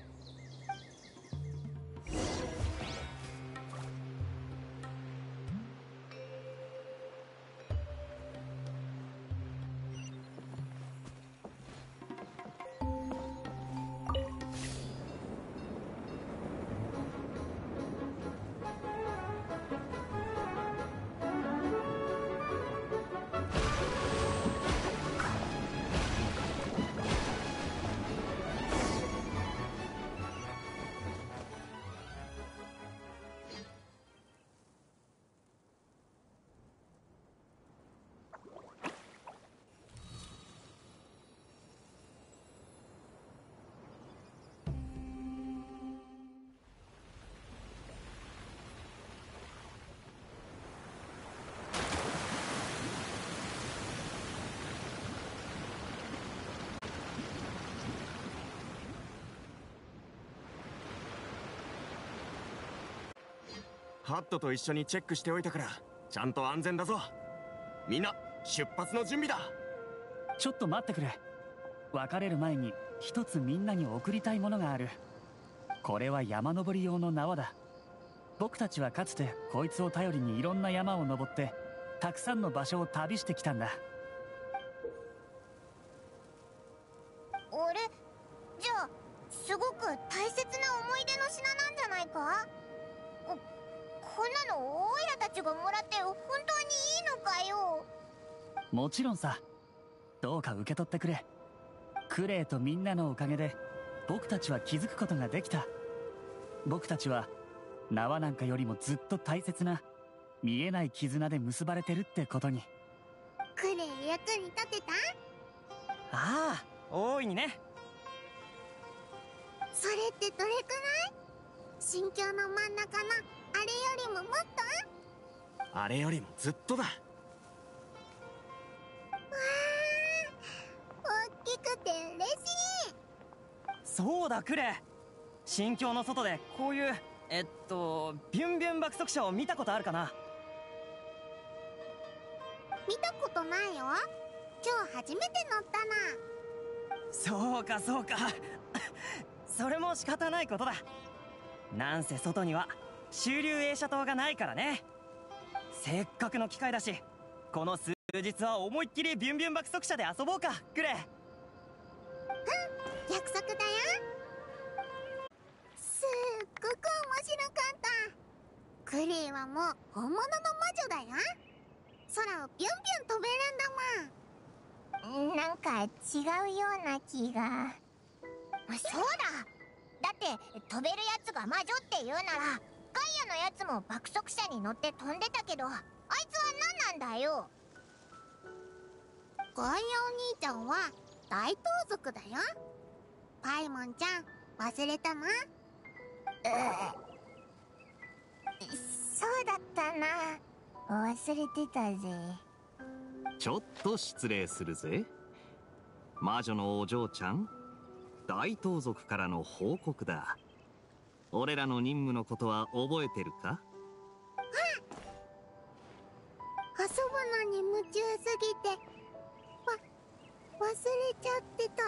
ハットと一緒にチェックしておいたからちゃんと安全だぞ。みんな出発の準備だ。 ちょっと待ってくれ。別れる前に一つみんなに送りたいものがある。これは山登り用の縄だ。僕たちはかつてこいつを頼りにいろんな山を登ってたくさんの場所を旅してきたんだ。 俺じゃあすごく大切な思い出の品なんじゃないか。ここんなのオイラたちがもらって本当にいいのかよ。 もちろんさ。どうか受け取ってくれ。クレイとみんなのおかげで僕たちは気づくことができた。僕たちは縄なんかよりもずっと大切な見えない絆で結ばれてるってことに。 クレイ役に立てた？ ああ、大いにね。 それってどれくらい？心境の真ん中のあれよりももっと？ あれよりもずっとだ。 わあ、大きくて嬉しい。 そうだクレイ、新境の外でこういうえっとビュンビュン爆速車を見たことあるかな？ 見たことないよ。今日初めて乗ったな。 そうかそうかそれも仕方ないことだ。なんせ外には周流映写灯がないからね。せっかくの機会だし、この数日は思いっきりビュンビュン爆速車で遊ぼうかクレイ。 うん、約束だよ。すっごく面白かった。クレイはもう本物の魔女だよ。空をビュンビュン飛べるんだもん。なんか違うような気が。そうだ、だって飛べるやつが魔女って言うならガイアのやつも爆速車に乗って飛んでたけど、あいつは何なんだよ。ガイアお兄ちゃんは大盗賊だよ。パイモンちゃん忘れたな。そうだったな、忘れてたぜ。 ちょっと失礼するぜ。魔女のお嬢ちゃん、大盗賊からの報告だ。俺らの任務のことは覚えてるか？ すぎてわ忘れちゃってた。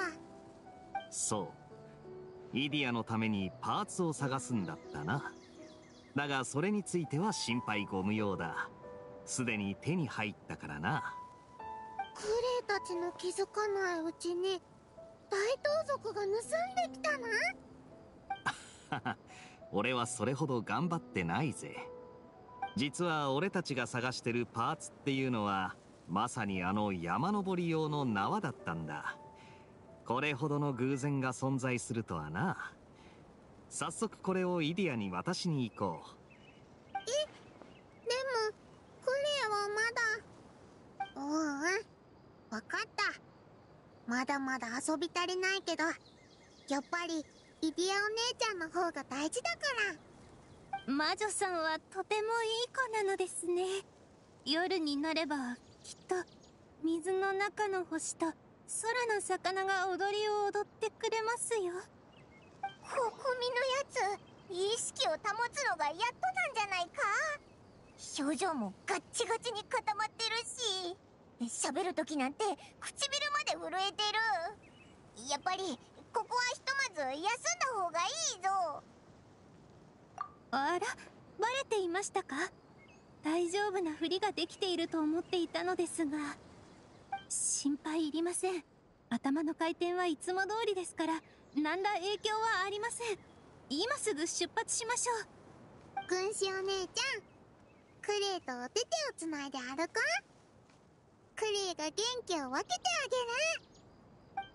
そうイディアのためにパーツを探すんだったな。だがそれについては心配ご無用だ。すでに手に入ったからな。 クレイたちの気づかないうちに大盗賊が盗んできたな。 俺はそれほど頑張ってないぜ。実は俺たちが探してるパーツっていうのはまさにあの山登り用の縄だったんだ。これほどの偶然が存在するとはな。早速これをイディアに渡しに行こう。 え、でもクレイはまだ。ううん分かった。まだまだ遊び足りないけどやっぱりイディアお姉ちゃんの方が大事だから。 魔女さんはとてもいい子なのですね。夜になればきっと水の中の星と空の魚が踊りを踊ってくれますよ。 ここみのやつ意識を保つのがやっとなんじゃないか。表情もガッチガチに固まってるし喋る時なんて唇まで震えてる。やっぱりここはひとまず休んだ方がいいぞ。 あら、バレていましたか？大丈夫なふりができていると思っていたのですが。心配いりません。頭の回転はいつも通りですから何ら影響はありません。今すぐ出発しましょう。 軍師お姉ちゃん、クレイとお手手をつないで歩こう。クレイが元気を分けてあげる。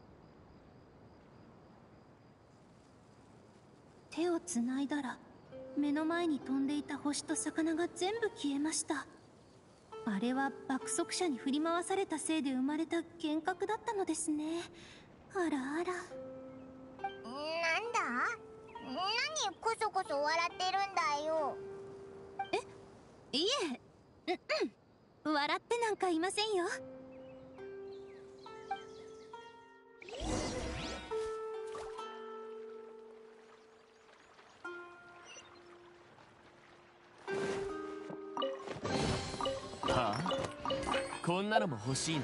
手をつないだら目の前に飛んでいた星と魚が全部消えました。あれは爆速者に振り回されたせいで生まれた幻覚だったのですね。あらあら。 なんだ？何こそこそ笑ってるんだよ。 え、いえ、うんうん、笑ってなんかいませんよ。 はあ、こんなのも欲しいの？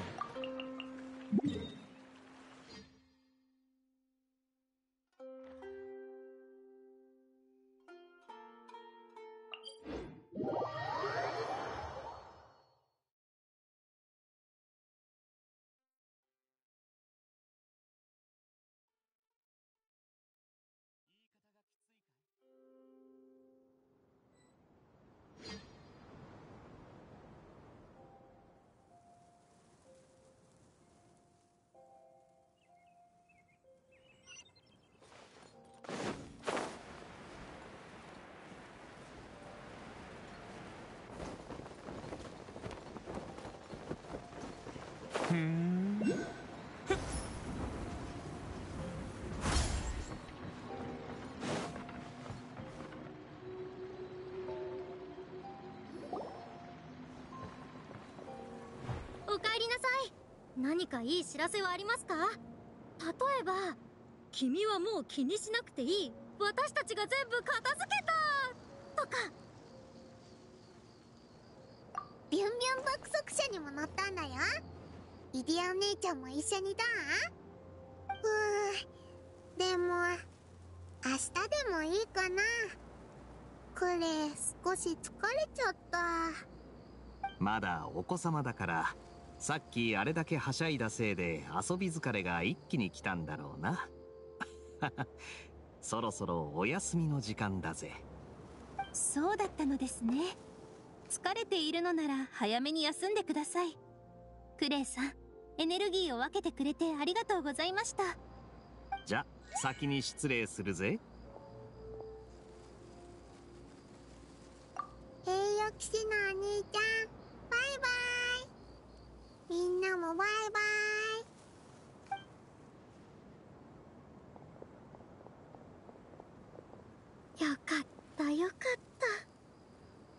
ふーん。 おかえりなさい。何かいい知らせはありますか？例えば、君はもう気にしなくていい、私たちが全部片付けたとか。 ビュンビュン爆速車にも乗ったんだよ。イディアお姉ちゃんも一緒にどう？ふう、でも明日でもいいかな。クレイ少し疲れちゃった。 まだお子様だからさっきあれだけはしゃいだせいで遊び疲れが一気に来たんだろうな。そろそろお休みの時間だぜ。 そうだったのですね。疲れているのなら早めに休んでください。クレイさん、エネルギーを分けてくれてありがとうございました。 じゃ先に失礼するぜ。 栄養騎士のお兄ちゃん、バイバイ。みんなもバイバイ。よかったよかった。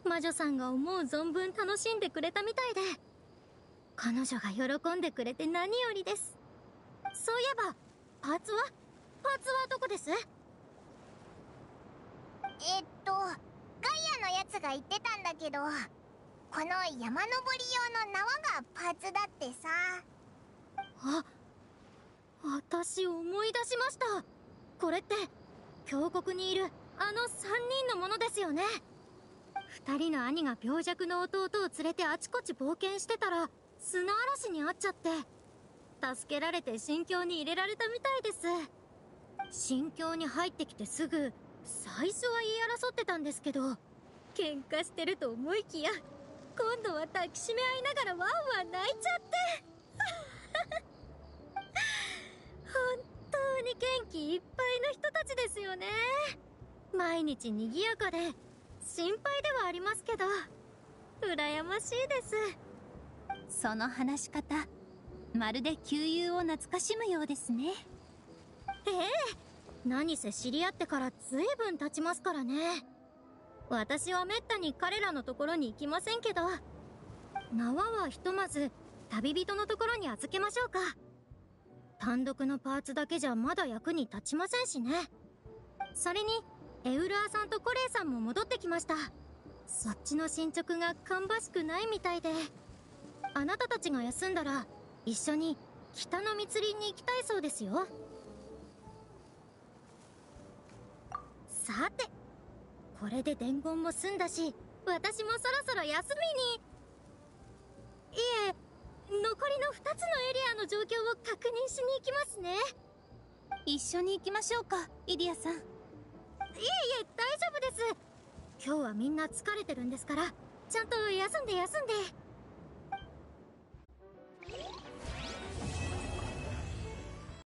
魔女さんが思う存分楽しんでくれたみたいで、彼女が喜んでくれて何よりです。そういえばパーツはパーツはどこです？ えっとガイアのやつが言ってたんだけど、 この山登り用の縄がパーツだってさ。 あ、私思い出しました。これって峡谷にいるあのさんにんのものですよね。ふたりの兄が病弱の弟を連れてあちこち冒険してたら砂嵐に遭っちゃって助けられて新境に入れられたみたいです。新境に入ってきてすぐ最初は言い争ってたんですけど、喧嘩してると思いきや今度は抱きしめ合いながらワンワン泣いちゃって本当に元気いっぱいの人たちですよね。毎日にぎやかで心配ではありますけど羨ましいです。 その話し方、まるで旧友を懐かしむようですね。 ええ、何せ知り合ってからずいぶん経ちますからね。私はめったに彼らのところに行きませんけど、縄はひとまず旅人のところに預けましょうか。単独のパーツだけじゃまだ役に立ちませんしね。それにエウルアさんとコレイさんも戻ってきました。そっちの進捗が芳しくないみたいで、あなたたちが休んだら一緒に北の密林に行きたいそうですよ。さて、これで伝言も済んだし、私もそろそろ休みに。いえ、残りのふたつのエリアの状況を確認しに行きますね。 一緒に行きましょうか、イディアさん。 いえいえ、大丈夫です。今日はみんな疲れてるんですから、ちゃんと休んで休んで。